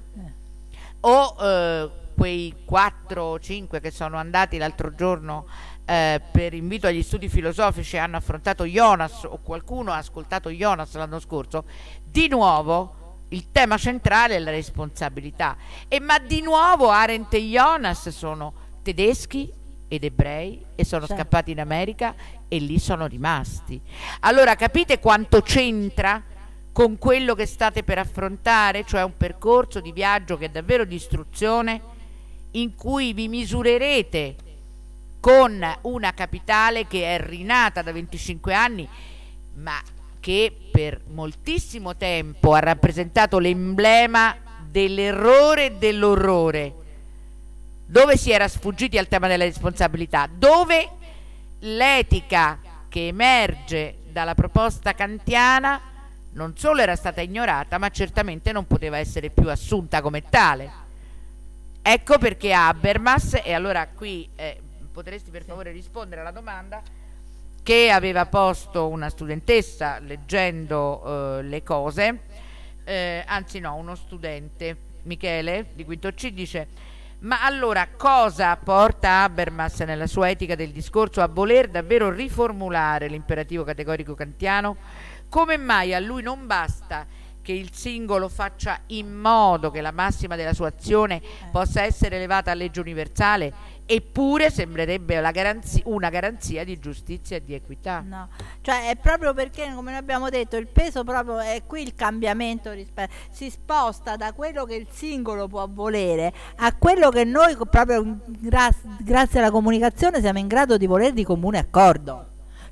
o eh, quei quattro o cinque che sono andati l'altro giorno eh, per invito agli studi filosofici e hanno affrontato Jonas, o qualcuno ha ascoltato Jonas l'anno scorso, di nuovo il tema centrale è la responsabilità. E ma di nuovo Arendt e Jonas sono tedeschi ed ebrei e sono certo. scappati in America e lì sono rimasti. Allora capite quanto c'entra con quello che state per affrontare, cioè un percorso di viaggio che è davvero di istruzione, in cui vi misurerete con una capitale che è rinata da venticinque anni, ma che per moltissimo tempo ha rappresentato l'emblema dell'errore e dell'orrore, dove si era sfuggiti al tema della responsabilità, dove l'etica che emerge dalla proposta kantiana non solo era stata ignorata, ma certamente non poteva essere più assunta come tale. Ecco perché Habermas, e allora qui eh, potresti per favore rispondere alla domanda che aveva posto una studentessa leggendo eh, le cose, eh, anzi no, uno studente, Michele di quinto C, dice: ma allora cosa porta Habermas nella sua etica del discorso a voler davvero riformulare l'imperativo categorico kantiano? Come mai a lui non basta che il singolo faccia in modo che la massima della sua azione possa essere elevata a legge universale, eppure sembrerebbe la garanzia, una garanzia di giustizia e di equità? No, cioè è proprio perché, come noi abbiamo detto, il peso proprio è qui, il cambiamento rispetto, si sposta da quello che il singolo può volere a quello che noi proprio gra grazie alla comunicazione siamo in grado di volere di comune accordo.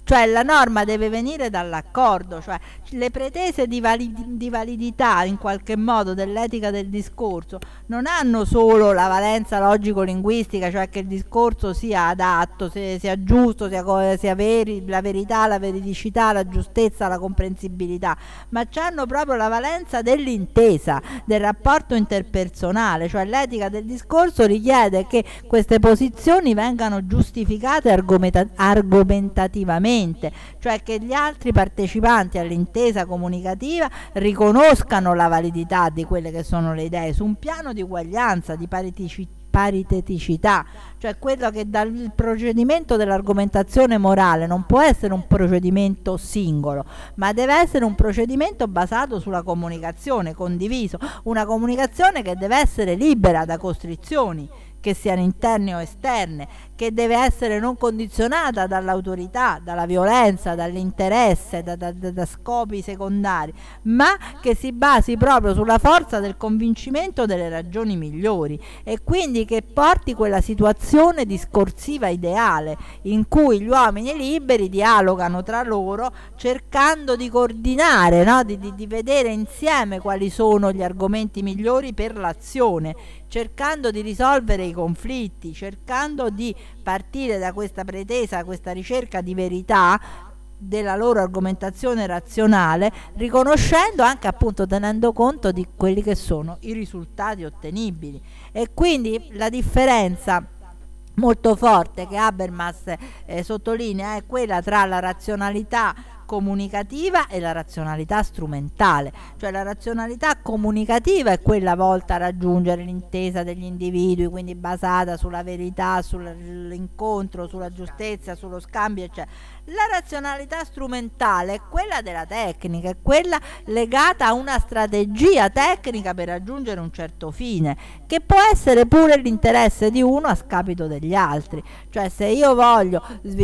cioè la norma deve venire dall'accordo, cioè le pretese di, valid di validità in qualche modo dell'etica del discorso non hanno solo la valenza logico-linguistica, cioè che il discorso sia adatto, sia, sia giusto, sia, sia veri, la verità, la veridicità, la giustezza, la comprensibilità, ma hanno proprio la valenza dell'intesa, del rapporto interpersonale, cioè l'etica del discorso richiede che queste posizioni vengano giustificate argomenta argomentativamente, cioè che gli altri partecipanti all'intesa comunicativa riconoscano la validità di quelle che sono le idee su un piano di uguaglianza, di pariticità, pariteticità, cioè quello che dal procedimento dell'argomentazione morale non può essere un procedimento singolo, ma deve essere un procedimento basato sulla comunicazione, condiviso, una comunicazione che deve essere libera da costrizioni, che siano interne o esterne, che deve essere non condizionata dall'autorità, dalla violenza, dall'interesse, da, da, da, da scopi secondari, ma che si basi proprio sulla forza del convincimento delle ragioni migliori, e quindi che porti quella situazione discorsiva ideale in cui gli uomini liberi dialogano tra loro cercando di coordinare, no? di, di, di vedere insieme quali sono gli argomenti migliori per l'azione, cercando di risolvere i conflitti, cercando di partire da questa pretesa, questa ricerca di verità della loro argomentazione razionale, riconoscendo anche, appunto, tenendo conto di quelli che sono i risultati ottenibili. E quindi la differenza molto forte che Habermas eh, sottolinea è quella tra la razionalità comunicativa e la razionalità strumentale, cioè la razionalità comunicativa è quella volta a raggiungere l'intesa degli individui, quindi basata sulla verità, sull'incontro, sulla giustezza, sullo scambio, eccetera. La razionalità strumentale è quella della tecnica, è quella legata a una strategia tecnica per raggiungere un certo fine, che può essere pure l'interesse di uno a scapito degli altri, cioè se io voglio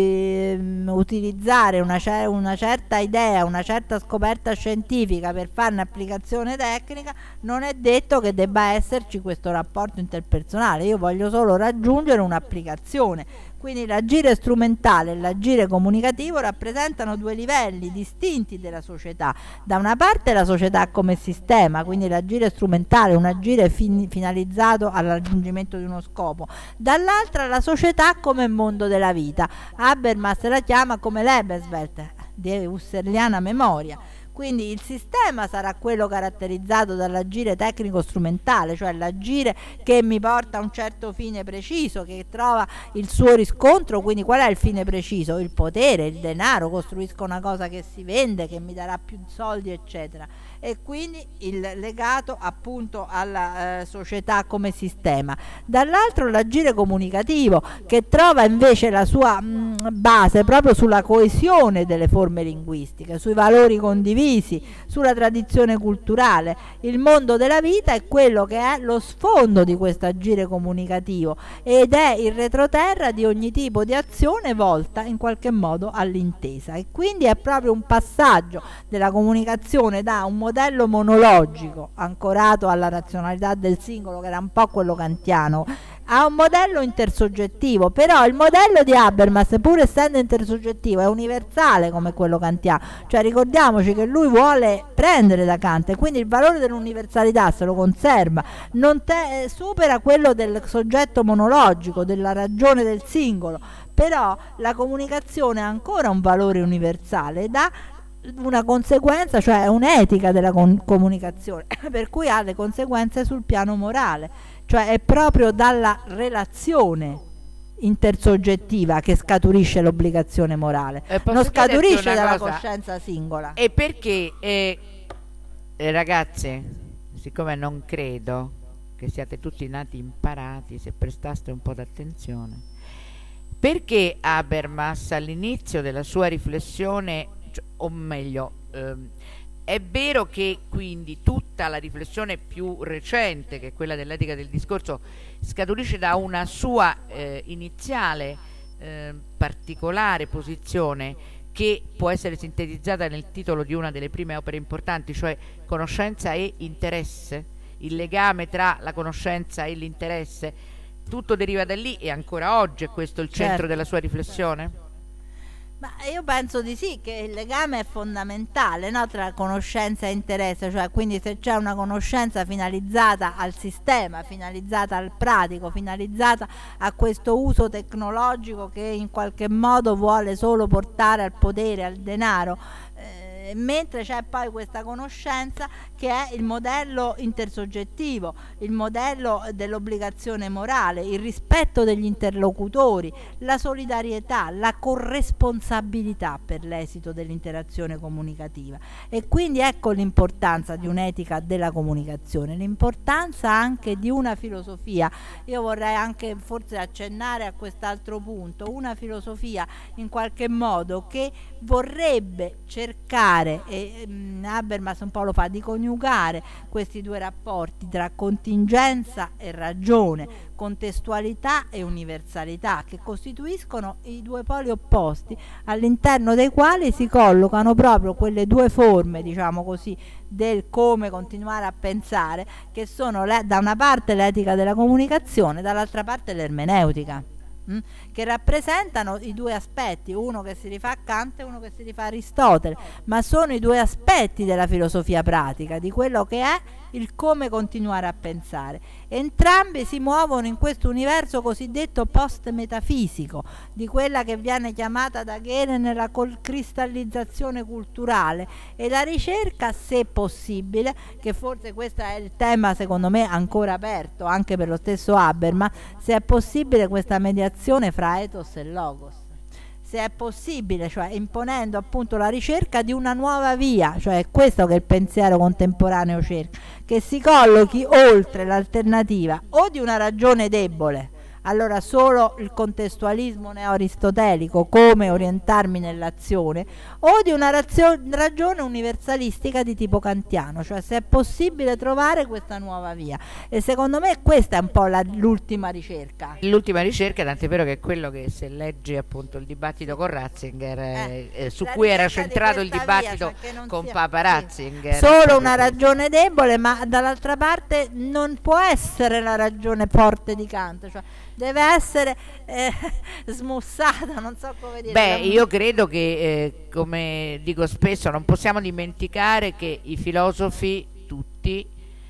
utilizzare una, cer una certa idea, una certa scoperta scientifica per fare un'applicazione tecnica, non è detto che debba esserci questo rapporto interpersonale, io voglio solo raggiungere un'applicazione. Quindi l'agire strumentale e l'agire comunicativo rappresentano due livelli distinti della società. Da una parte la società come sistema, quindi l'agire strumentale, un agire fin finalizzato al raggiungimento di uno scopo. Dall'altra la società come mondo della vita. Habermas la chiama come Lebenswelt, di husserliana memoria. Quindi il sistema sarà quello caratterizzato dall'agire tecnico-strumentale, cioè l'agire che mi porta a un certo fine preciso, che trova il suo riscontro. Quindi qual è il fine preciso? Il potere, il denaro, costruisco una cosa che si vende, che mi darà più soldi, eccetera. E quindi il legato appunto alla eh, società come sistema. Dall'altro l'agire comunicativo, che trova invece la sua mh, base proprio sulla coesione delle forme linguistiche, sui valori condivisi, sulla tradizione culturale. Il mondo della vita è quello che è lo sfondo di questo agire comunicativo ed è il retroterra di ogni tipo di azione volta in qualche modo all'intesa, e quindi è proprio un passaggio della comunicazione da un modello monologico ancorato alla razionalità del singolo, che era un po' quello kantiano, a un modello intersoggettivo. Però il modello di Habermas, pur essendo intersoggettivo, è universale come quello kantiano, cioè ricordiamoci che lui vuole prendere da Kant, e quindi il valore dell'universalità se lo conserva, non te, supera quello del soggetto monologico, della ragione del singolo, però la comunicazione ha ancora un valore universale ed ha una conseguenza, cioè un'etica della comunicazione, per cui ha le conseguenze sul piano morale, cioè è proprio dalla relazione intersoggettiva che scaturisce l'obbligazione morale, eh, non scaturisce dalla cosa? coscienza singola. E perché eh, eh, ragazze, siccome non credo che siate tutti nati imparati, se prestaste un po' d'attenzione, perché Habermas all'inizio della sua riflessione, o meglio, ehm, è vero che quindi tutta la riflessione più recente, che è quella dell'etica del discorso, scaturisce da una sua eh, iniziale eh, particolare posizione, che può essere sintetizzata nel titolo di una delle prime opere importanti, cioè conoscenza e interesse, il legame tra la conoscenza e l'interesse, tutto deriva da lì, e ancora oggi è questo il centro certo. della sua riflessione? Ma io penso di sì, che il legame è fondamentale, no, tra conoscenza e interesse, cioè quindi se c'è una conoscenza finalizzata al sistema, finalizzata al pratico, finalizzata a questo uso tecnologico che in qualche modo vuole solo portare al potere, al denaro, eh, mentre c'è poi questa conoscenza che è il modello intersoggettivo, il modello dell'obbligazione morale, il rispetto degli interlocutori, la solidarietà, la corresponsabilità per l'esito dell'interazione comunicativa. E quindi ecco l'importanza di un'etica della comunicazione, l'importanza anche di una filosofia. Io vorrei anche forse accennare a quest'altro punto, una filosofia in qualche modo che vorrebbe cercare, e um, Habermas un po' lo fa, di coniugare questi due rapporti tra contingenza e ragione, contestualità e universalità, che costituiscono i due poli opposti all'interno dei quali si collocano proprio quelle due forme, diciamo così, del come continuare a pensare, che sono le, da una parte l'etica della comunicazione, dall'altra parte l'ermeneutica, che rappresentano i due aspetti, uno che si rifà a Kant e uno che si rifà a Aristotele, ma sono i due aspetti della filosofia pratica, di quello che è il come continuare a pensare. Entrambi si muovono in questo universo cosiddetto post-metafisico, di quella che viene chiamata da Hegel la cristallizzazione culturale, e la ricerca, se possibile, che forse questo è il tema secondo me ancora aperto anche per lo stesso Habermas, se è possibile questa mediazione fra ethos e logos, se è possibile, cioè imponendo appunto la ricerca di una nuova via, cioè è questo che il pensiero contemporaneo cerca, che si collochi oltre l'alternativa o di una ragione debole, allora solo il contestualismo neo-aristotelico, come orientarmi nell'azione, o di una razio- ragione universalistica di tipo kantiano, cioè se è possibile trovare questa nuova via. E secondo me questa è un po' la, l'ultima ricerca. L'ultima ricerca, tant'è vero che è quello che, se leggi appunto il dibattito con Ratzinger, eh, eh, su cui era centrato il dibattito via, cioè con sia, Papa sì. Ratzinger. Solo una ragione debole, ma dall'altra parte non può essere la ragione forte di Kant, cioè deve essere eh, smussata, non so come dire. Beh, io credo che, eh, come dico spesso, non possiamo dimenticare che i filosofi tutti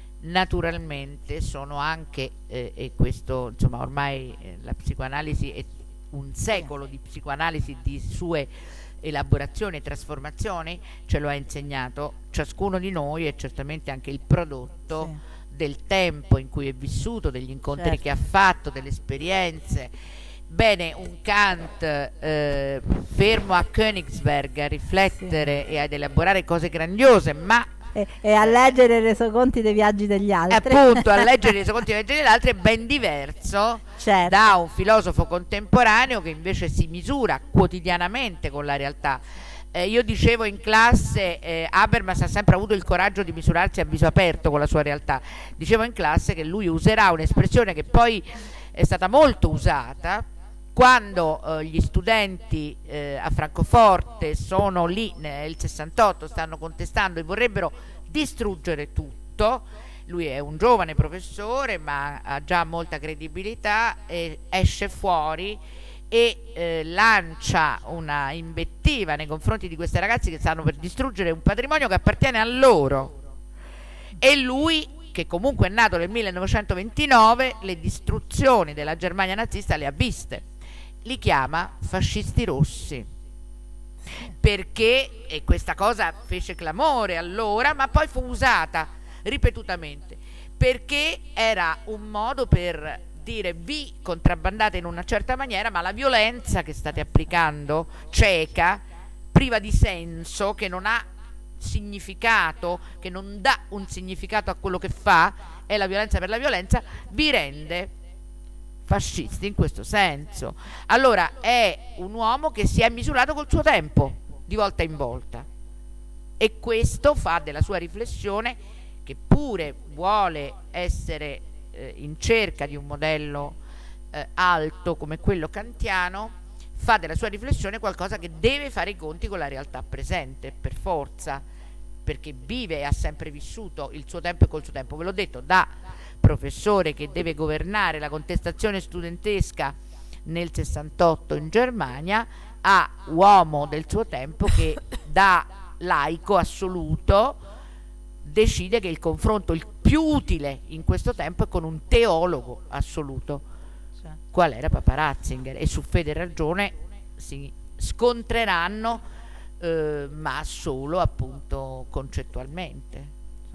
naturalmente sono anche, eh, e questo insomma ormai eh, la psicoanalisi è un secolo di psicoanalisi, di sue elaborazioni e trasformazioni, ce lo ha insegnato ciascuno di noi, e certamente anche il prodotto sì. del tempo in cui è vissuto, degli incontri certo. che ha fatto, delle esperienze. Bene, un Kant eh, fermo a Königsberg a riflettere sì. e ad elaborare cose grandiose, ma e, e a leggere i resoconti dei viaggi degli altri, appunto a leggere i resoconti dei viaggi degli altri, è ben diverso certo. da un filosofo contemporaneo che invece si misura quotidianamente con la realtà. Eh, io dicevo in classe, eh, Habermas ha sempre avuto il coraggio di misurarsi a viso aperto con la sua realtà. Dicevo in classe che lui userà un'espressione che poi è stata molto usata quando eh, gli studenti eh, a Francoforte sono lì nel sessantotto, stanno contestando e vorrebbero distruggere tutto. Lui è un giovane professore ma ha già molta credibilità, e esce fuori e eh, lancia una invettiva nei confronti di questi ragazzi che stanno per distruggere un patrimonio che appartiene a loro, e lui, che comunque è nato nel millenovecentoventinove, le distruzioni della Germania nazista le ha viste, li chiama fascisti rossi, perché, e questa cosa fece clamore allora, ma poi fu usata ripetutamente, perché era un modo per dire: vi contrabbandate in una certa maniera, ma la violenza che state applicando, cieca, priva di senso, che non ha significato, che non dà un significato a quello che fa, è la violenza per la violenza, vi rende fascisti in questo senso. Allora è un uomo che si è misurato col suo tempo di volta in volta, e questo fa della sua riflessione, che pure vuole essere eh, in cerca di un modello eh, alto come quello kantiano, fa della sua riflessione qualcosa che deve fare i conti con la realtà presente per forza, perché vive e ha sempre vissuto il suo tempo e col suo tempo. Ve l'ho detto, da professore che deve governare la contestazione studentesca nel sessantotto in Germania, a uomo del suo tempo che da laico assoluto decide che il confronto il più utile in questo tempo è con un teologo assoluto, cioè, qual era Papa Ratzinger, e su fede e ragione si scontreranno, eh, ma solo appunto concettualmente.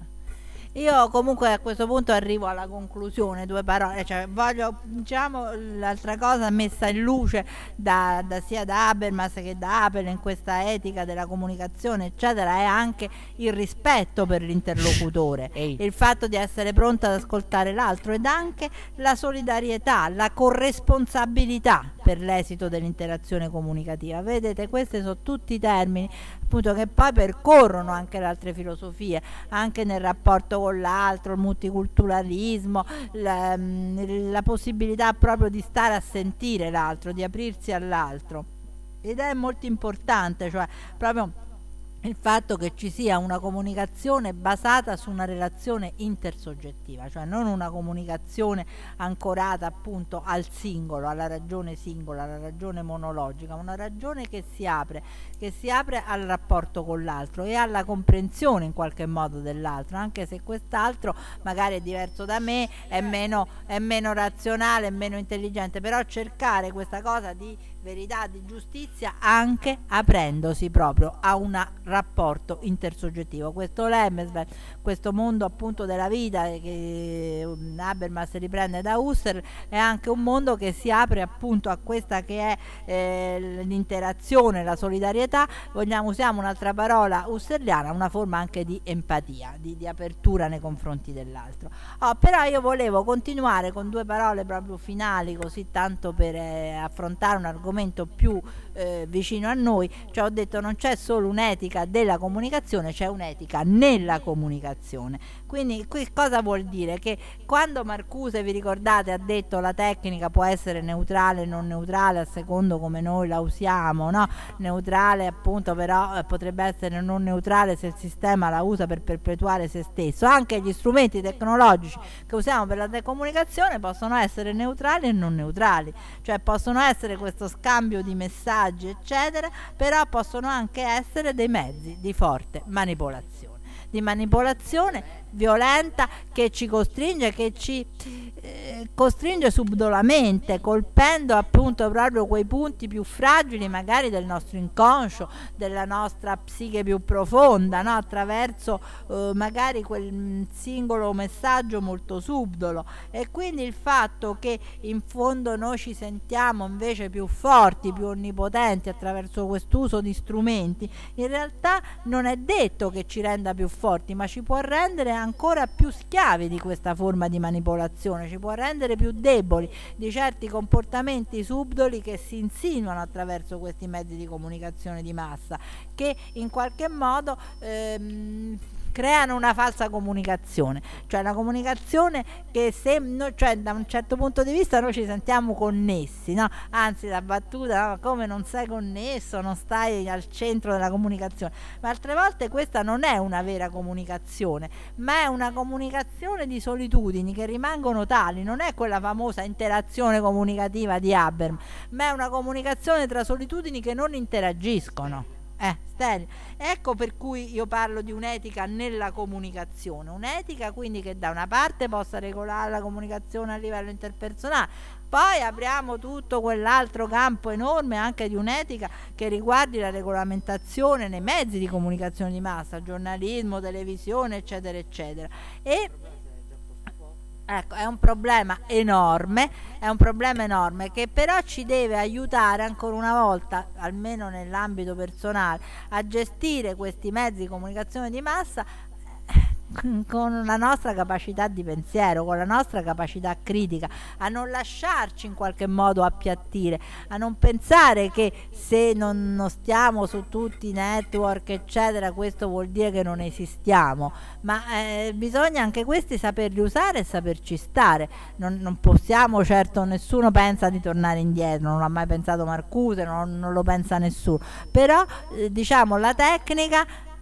Io comunque a questo punto arrivo alla conclusione, due parole, cioè voglio, diciamo, l'altra cosa messa in luce da, da sia da Habermas che da Apel in questa etica della comunicazione eccetera, è anche il rispetto per l'interlocutore, il fatto di essere pronta ad ascoltare l'altro, ed anche la solidarietà, la corresponsabilità per l'esito dell'interazione comunicativa. Vedete, questi sono tutti termini appunto che poi percorrono anche le altre filosofie, anche nel rapporto con l'altro, il multiculturalismo, la, la possibilità proprio di stare a sentire l'altro, di aprirsi all'altro, ed è molto importante, cioè proprio il fatto che ci sia una comunicazione basata su una relazione intersoggettiva, cioè non una comunicazione ancorata appunto al singolo, alla ragione singola, alla ragione monologica, una ragione che si apre, che si apre al rapporto con l'altro e alla comprensione in qualche modo dell'altro, anche se quest'altro magari è diverso da me, è meno, è meno razionale, è meno intelligente, però cercare questa cosa di verità, di giustizia, anche aprendosi proprio a un rapporto intersoggettivo. Questo Lemesberg, questo mondo appunto della vita che Habermas riprende da Husserl, è anche un mondo che si apre appunto a questa che è eh, l'interazione, la solidarietà, vogliamo usiamo un'altra parola husserliana, una forma anche di empatia, di, di apertura nei confronti dell'altro. Oh, però io volevo continuare con due parole proprio finali, così tanto per eh, affrontare un argomento più eh, vicino a noi, cioè ho detto non c'è solo un'etica della comunicazione, c'è un'etica nella comunicazione. Quindi qui cosa vuol dire? Che quando Marcuse, vi ricordate, ha detto la tecnica può essere neutrale e non neutrale a secondo come noi la usiamo, no? Neutrale appunto, però eh, potrebbe essere non neutrale se il sistema la usa per perpetuare se stesso. Anche gli strumenti tecnologici che usiamo per la comunicazione possono essere neutrali e non neutrali, cioè possono essere questo scambio di messaggi eccetera, però possono anche essere dei mezzi di forte manipolazione, di manipolazione violenta che ci costringe, che ci eh, costringe subdolamente, colpendo appunto proprio quei punti più fragili magari del nostro inconscio, della nostra psiche più profonda, no? Attraverso eh, magari quel singolo messaggio molto subdolo. E quindi il fatto che in fondo noi ci sentiamo invece più forti, più onnipotenti attraverso quest'uso di strumenti, in realtà non è detto che ci renda più forti, ma ci può rendere ancora più schiavi di questa forma di manipolazione, ci può rendere più deboli di certi comportamenti subdoli che si insinuano attraverso questi mezzi di comunicazione di massa, che in qualche modo ehm, creano una falsa comunicazione, cioè la comunicazione che se, no, cioè da un certo punto di vista noi ci sentiamo connessi, no? Anzi la battuta, no? Come non sei connesso, non stai al centro della comunicazione, ma altre volte questa non è una vera comunicazione, ma è una comunicazione di solitudini che rimangono tali, non è quella famosa interazione comunicativa di Habermas, ma è una comunicazione tra solitudini che non interagiscono. Eh, stereo. Ecco per cui io parlo di un'etica nella comunicazione, un'etica quindi che da una parte possa regolare la comunicazione a livello interpersonale, poi apriamo tutto quell'altro campo enorme anche di un'etica che riguardi la regolamentazione nei mezzi di comunicazione di massa, giornalismo, televisione eccetera eccetera. E ecco, è un problema enorme, è un problema enorme che però ci deve aiutare ancora una volta, almeno nell'ambito personale, a gestire questi mezzi di comunicazione di massa con la nostra capacità di pensiero, con la nostra capacità critica, a non lasciarci in qualche modo appiattire, a non pensare che se non, non stiamo su tutti i network eccetera questo vuol dire che non esistiamo, ma eh, bisogna anche questi saperli usare e saperci stare. Non, non possiamo, certo, nessuno pensa di tornare indietro, non l'ha mai pensato Marcuse, non, non lo pensa nessuno, però eh, diciamo la tecnica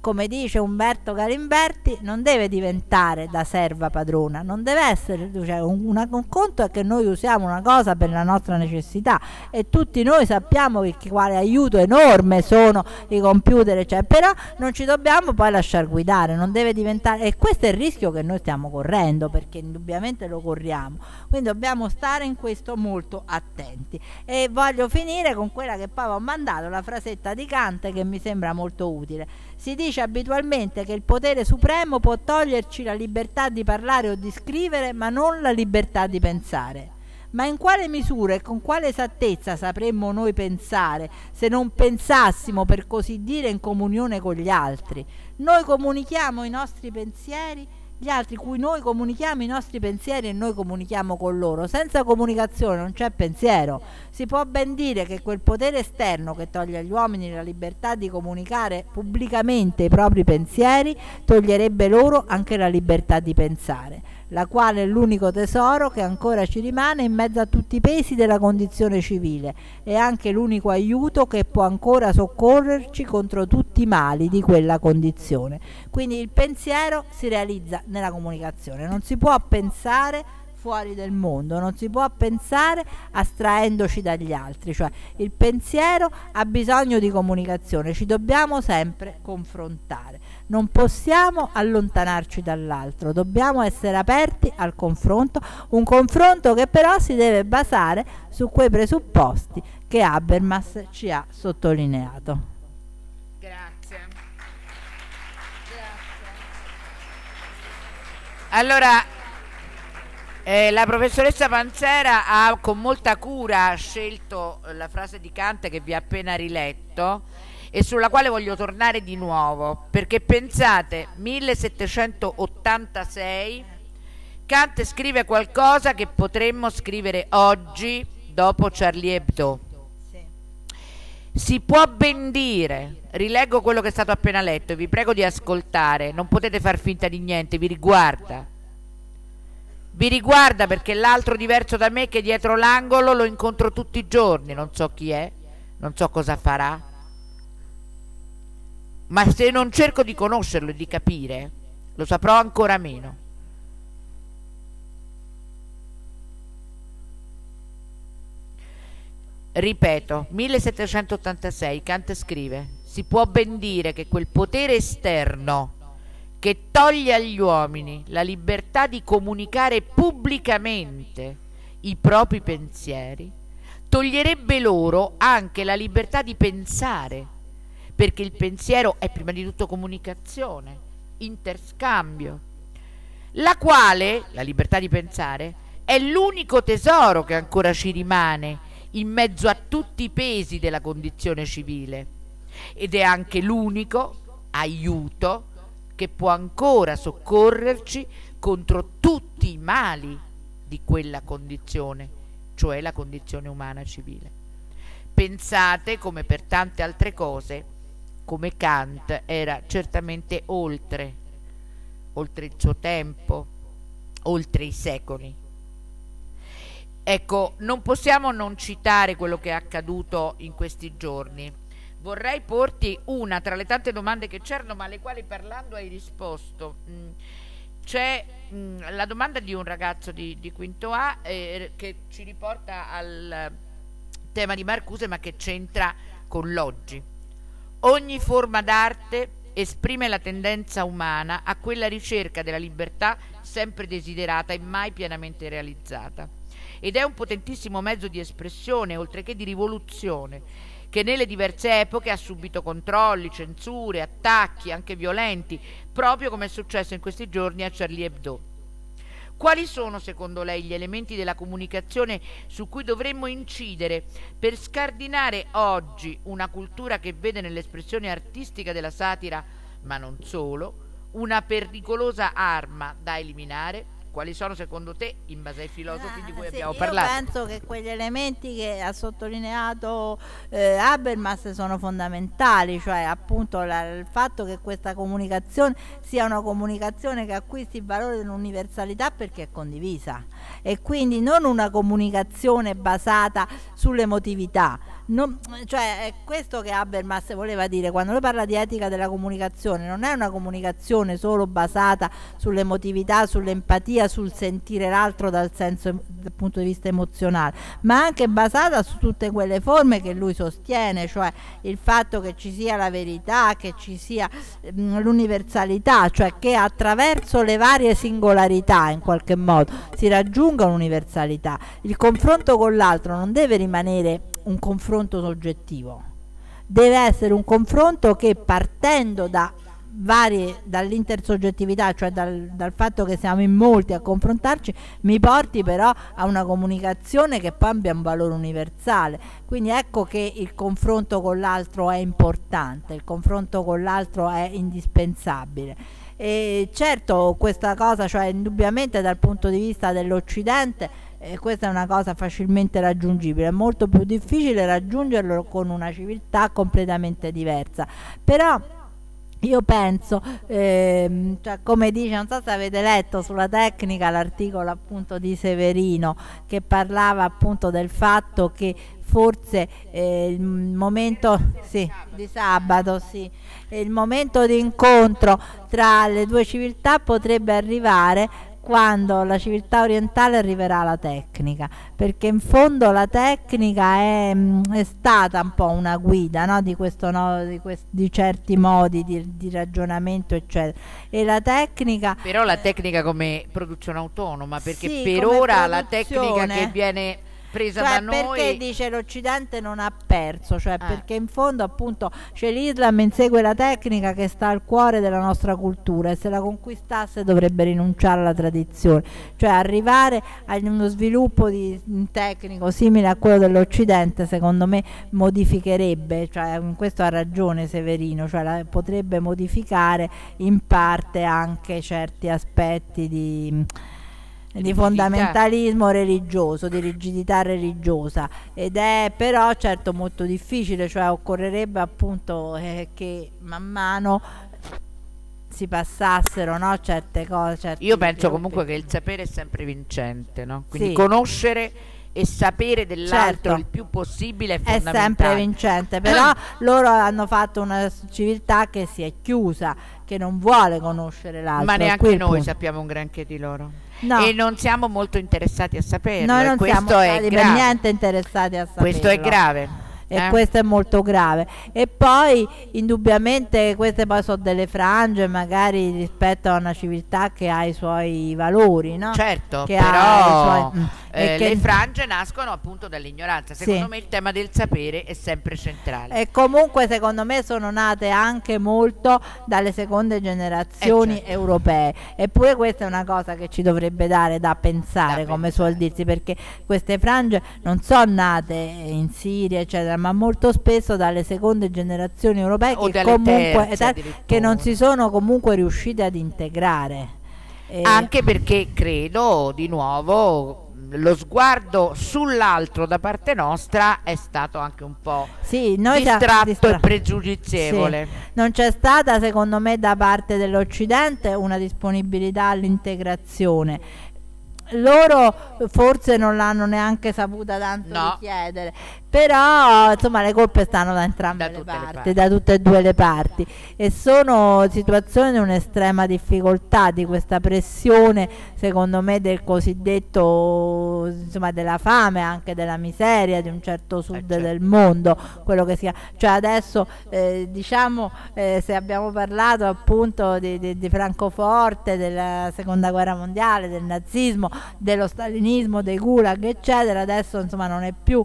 come dice Umberto Galimberti, non deve diventare da serva padrona, non deve essere, cioè, un, una, un conto è che noi usiamo una cosa per la nostra necessità e tutti noi sappiamo che quale aiuto enorme sono i computer, cioè, però non ci dobbiamo poi lasciar guidare, non deve diventare, e questo è il rischio che noi stiamo correndo, perché indubbiamente lo corriamo, quindi dobbiamo stare in questo molto attenti. E voglio finire con quella che poi ho mandato, la frasetta di Kant, che mi sembra molto utile. Si dice abitualmente che il potere supremo può toglierci la libertà di parlare o di scrivere, ma non la libertà di pensare. Ma in quale misura e con quale esattezza sapremmo noi pensare se non pensassimo, per così dire, in comunione con gli altri? Noi comunichiamo i nostri pensieri, gli altri cui noi comunichiamo i nostri pensieri e noi comunichiamo con loro. Senza comunicazione non c'è pensiero. Si può ben dire che quel potere esterno che toglie agli uomini la libertà di comunicare pubblicamente i propri pensieri toglierebbe loro anche la libertà di pensare, la quale è l'unico tesoro che ancora ci rimane in mezzo a tutti i pesi della condizione civile e anche l'unico aiuto che può ancora soccorrerci contro tutti i mali di quella condizione. Quindi il pensiero si realizza nella comunicazione, non si può pensare fuori del mondo, non si può pensare astraendoci dagli altri, cioè il pensiero ha bisogno di comunicazione, ci dobbiamo sempre confrontare, non possiamo allontanarci dall'altro, dobbiamo essere aperti al confronto, un confronto che però si deve basare su quei presupposti che Habermas ci ha sottolineato. Grazie. Grazie. Allora, Eh, la professoressa Panzera ha con molta cura scelto la frase di Kant che vi ho appena riletto e sulla quale voglio tornare di nuovo, perché pensate, millesettecentottantasei, Kant scrive qualcosa che potremmo scrivere oggi dopo Charlie Hebdo. Si può ben dire, rileggo quello che è stato appena letto, vi prego di ascoltare, non potete far finta di niente, vi riguarda. Vi riguarda perché l'altro diverso da me che dietro l'angolo lo incontro tutti i giorni, non so chi è, non so cosa farà, ma se non cerco di conoscerlo e di capire, lo saprò ancora meno. Ripeto, millesettecentottantasei, Kant scrive: si può ben dire che quel potere esterno che toglie agli uomini la libertà di comunicare pubblicamente i propri pensieri, toglierebbe loro anche la libertà di pensare, perché il pensiero è prima di tutto comunicazione, interscambio, la quale, la libertà di pensare, è l'unico tesoro che ancora ci rimane in mezzo a tutti i pesi della condizione civile ed è anche l'unico aiuto che può ancora soccorrerci contro tutti i mali di quella condizione, cioè la condizione umana civile. Pensate, come per tante altre cose, come Kant era certamente oltre, oltre il suo tempo, oltre i secoli. Ecco, non possiamo non citare quello che è accaduto in questi giorni. Vorrei porti una tra le tante domande che c'erano, ma alle quali parlando hai risposto. Mm, c'è mm, la domanda di un ragazzo di, di quinto A eh, che ci riporta al tema di Marcuse, ma che c'entra con l'oggi. Ogni forma d'arte esprime la tendenza umana a quella ricerca della libertà sempre desiderata e mai pienamente realizzata. Ed è un potentissimo mezzo di espressione, oltre che di rivoluzione, che nelle diverse epoche ha subito controlli, censure, attacchi, anche violenti, proprio come è successo in questi giorni a Charlie Hebdo. Quali sono, secondo lei, gli elementi della comunicazione su cui dovremmo incidere per scardinare oggi una cultura che vede nell'espressione artistica della satira, ma non solo, una pericolosa arma da eliminare? Quali sono secondo te, in base ai filosofi ah, di cui sì, abbiamo io parlato? Io penso che quegli elementi che ha sottolineato eh, Habermas sono fondamentali, cioè appunto la, il fatto che questa comunicazione sia una comunicazione che acquisti il valore dell'universalità perché è condivisa e quindi non una comunicazione basata sull'emotività, non, cioè è questo che Habermas voleva dire quando lui parla di etica della comunicazione. Non è una comunicazione solo basata sull'emotività, sull'empatia, sul sentire l'altro dal senso, dal punto di vista emozionale, ma anche basata su tutte quelle forme che lui sostiene, cioè il fatto che ci sia la verità, che ci sia mh, l'universalità, cioè che attraverso le varie singolarità in qualche modo si raggiunga un'universalità. Il confronto con l'altro non deve rimanere un confronto soggettivo, deve essere un confronto che, partendo da varie dall'intersoggettività, cioè dal, dal fatto che siamo in molti a confrontarci, mi porti però a una comunicazione che poi abbia un valore universale. Quindi ecco che il confronto con l'altro è importante, il confronto con l'altro è indispensabile. E certo questa cosa, cioè indubbiamente dal punto di vista dell'Occidente, eh, questa è una cosa facilmente raggiungibile, è molto più difficile raggiungerlo con una civiltà completamente diversa. Però io penso, ehm, cioè, come dice, non so se avete letto sulla tecnica l'articolo appunto di Severino, che parlava appunto del fatto che forse eh, il momento sì, di sabato, sì, il momento di incontro tra le due civiltà potrebbe arrivare quando la civiltà orientale arriverà alla tecnica, perché in fondo la tecnica è, è stata un po' una guida, no? di, questo, no? di, quest di certi modi di, di ragionamento eccetera, e la tecnica però la tecnica come produzione autonoma, perché sì, per ora la tecnica che viene presa cioè, da noi, perché dice l'Occidente non ha perso, cioè eh. perché in fondo appunto c'è l'Islam, insegue la tecnica che sta al cuore della nostra cultura, e se la conquistasse dovrebbe rinunciare alla tradizione, cioè arrivare a uno sviluppo di, tecnico simile a quello dell'Occidente secondo me modificherebbe, cioè in questo ha ragione Severino, cioè la, potrebbe modificare in parte anche certi aspetti di di fondamentalismo religioso, di rigidità religiosa, ed è però certo molto difficile, cioè occorrerebbe appunto eh, che man mano si passassero, no, certe cose. Io penso comunque che il sapere è sempre vincente, no? Quindi sì. conoscere e sapere dell'altro certo. il più possibile è è fondamentale. sempre vincente, però loro hanno fatto una civiltà che si è chiusa, che non vuole conoscere l'altro, ma neanche noi punto. sappiamo un granché di loro, no. e non siamo molto interessati a saperlo. Noi non questo siamo è stati grave. per niente interessati a saperlo. Questo è grave. E eh? questo è molto grave. E poi indubbiamente queste poi sono delle frange magari rispetto a una civiltà che ha i suoi valori, no? Certo, che però ha i suoi, eh, che le frange nascono appunto dall'ignoranza. Secondo sì. me il tema del sapere è sempre centrale. E comunque secondo me sono nate anche molto dalle seconde generazioni eh certo. europee, eppure questa è una cosa che ci dovrebbe dare da pensare, da come pensare. suol dirsi, perché queste frange non sono nate in Siria eccetera, ma molto spesso dalle seconde generazioni europee o che comunque terze, che non si sono comunque riuscite ad integrare, e anche perché credo di nuovo lo sguardo sull'altro da parte nostra è stato anche un po' sì, noi distratto distra e pregiudizievole. Sì. Non c'è stata secondo me da parte dell'Occidente una disponibilità all'integrazione. Loro forse non l'hanno neanche saputa tanto no. richiedere, però insomma le colpe stanno da entrambe da le parti, le parti, da tutte e due le parti, e sono situazioni di un'estrema difficoltà, di questa pressione secondo me del cosiddetto, insomma della fame, anche della miseria di un certo sud eh certo. del mondo, quello che sia, cioè adesso eh, diciamo eh, se abbiamo parlato appunto di, di, di Francoforte, della seconda guerra mondiale, del nazismo, dello stalinismo, dei gulag eccetera, adesso insomma non è più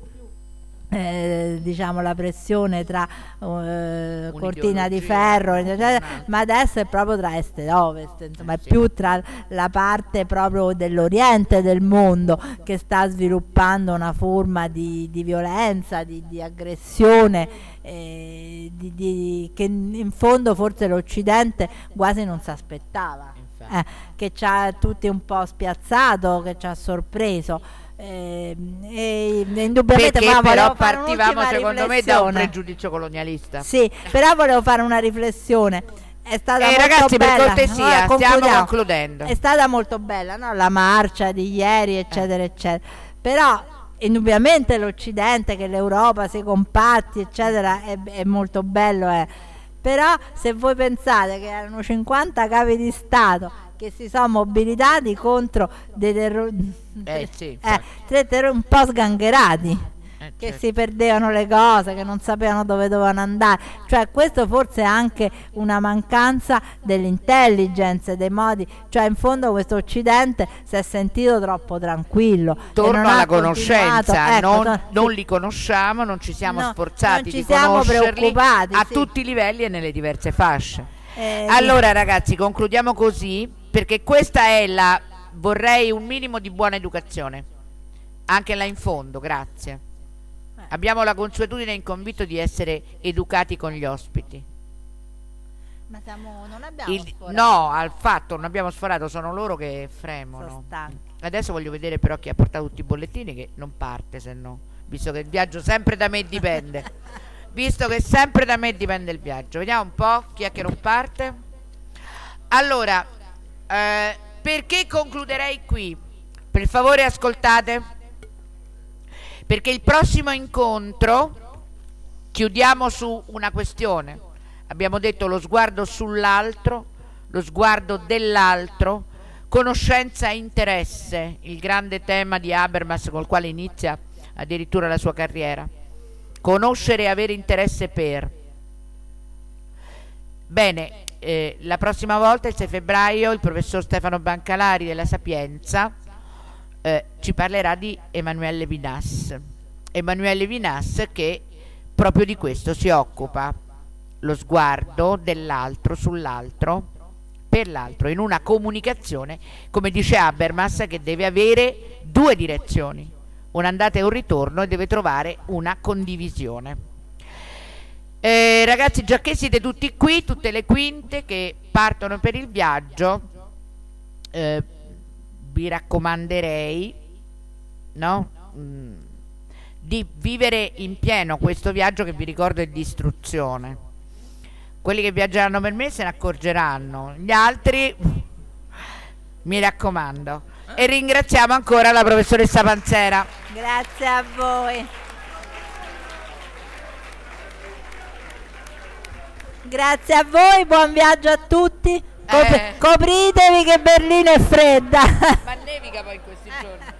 eh, diciamo la pressione tra eh, cortina di ferro eccetera, ma adesso è proprio tra est ed ovest, insomma è sì. più tra la parte proprio dell'oriente del mondo che sta sviluppando una forma di, di violenza, di, di aggressione, eh, di, di, che in fondo forse l'Occidente quasi non si aspettava. Eh, che ci ha tutti un po' spiazzato, che ci ha sorpreso, eh, e, e indubbiamente perché però fare partivamo secondo me da un pregiudizio colonialista. Sì, però volevo fare una riflessione. È stata eh, molto ragazzi, bella. per cortesia, no, stiamo concludendo. È stata molto bella, no? La marcia di ieri eccetera eh. eccetera, però indubbiamente l'Occidente, che l'Europa si compatti eccetera è, è molto bello, eh. Però se voi pensate che erano cinquanta capi di Stato che si sono mobilitati contro dei terroristi, eh, sì, eh, tre terror un po' sgangherati, eh, che certo. si perdevano le cose, che non sapevano dove dovevano andare, cioè questo forse è anche una mancanza dell'intelligence, dei modi, cioè in fondo questo Occidente si è sentito troppo tranquillo. Torno alla conoscenza, ecco, non, to- non sì. li conosciamo, non ci siamo No, sforzati non ci di siamo conoscerli preoccupati, a sì. tutti i livelli e nelle diverse fasce. Eh, Allora ragazzi, concludiamo così, perché questa è la, vorrei un minimo di buona educazione, anche là in fondo, grazie. eh. Abbiamo la consuetudine e il convitto di essere educati con gli ospiti. Ma siamo, non abbiamo Il, sforato. no, al fatto non abbiamo sforato, sono loro che fremono. Sono stanchi. Adesso voglio vedere però chi ha portato tutti i bollettini, che non parte se no, visto che il viaggio sempre da me dipende. Visto che sempre da me dipende il viaggio. Vediamo un po' chi è che non parte. Allora, eh, perché concluderei qui? Per favore ascoltate, perché il prossimo incontro chiudiamo su una questione. Abbiamo detto lo sguardo sull'altro, lo sguardo dell'altro, conoscenza e interesse, il grande tema di Habermas col quale inizia addirittura la sua carriera. Conoscere e avere interesse per. Bene, eh, la prossima volta, il sei febbraio, il professor Stefano Bancalari della Sapienza eh, ci parlerà di Emanuele Levinas. Emanuele Levinas che proprio di questo si occupa, lo sguardo dell'altro sull'altro, per l'altro, in una comunicazione, come dice Habermas, che deve avere due direzioni, un'andata e un ritorno, e deve trovare una condivisione. Eh, ragazzi, già che siete tutti qui, tutte le quinte che partono per il viaggio, eh, vi raccomanderei, no? Mm, di vivere in pieno questo viaggio, che vi ricordo è di istruzione. Quelli che viaggeranno per me se ne accorgeranno, gli altri mi raccomando. E ringraziamo ancora la professoressa Panzera. Grazie a voi. Grazie a voi, buon viaggio a tutti. Cop- Eh. Copritevi che Berlino è fredda. Ma nevica poi in questi giorni.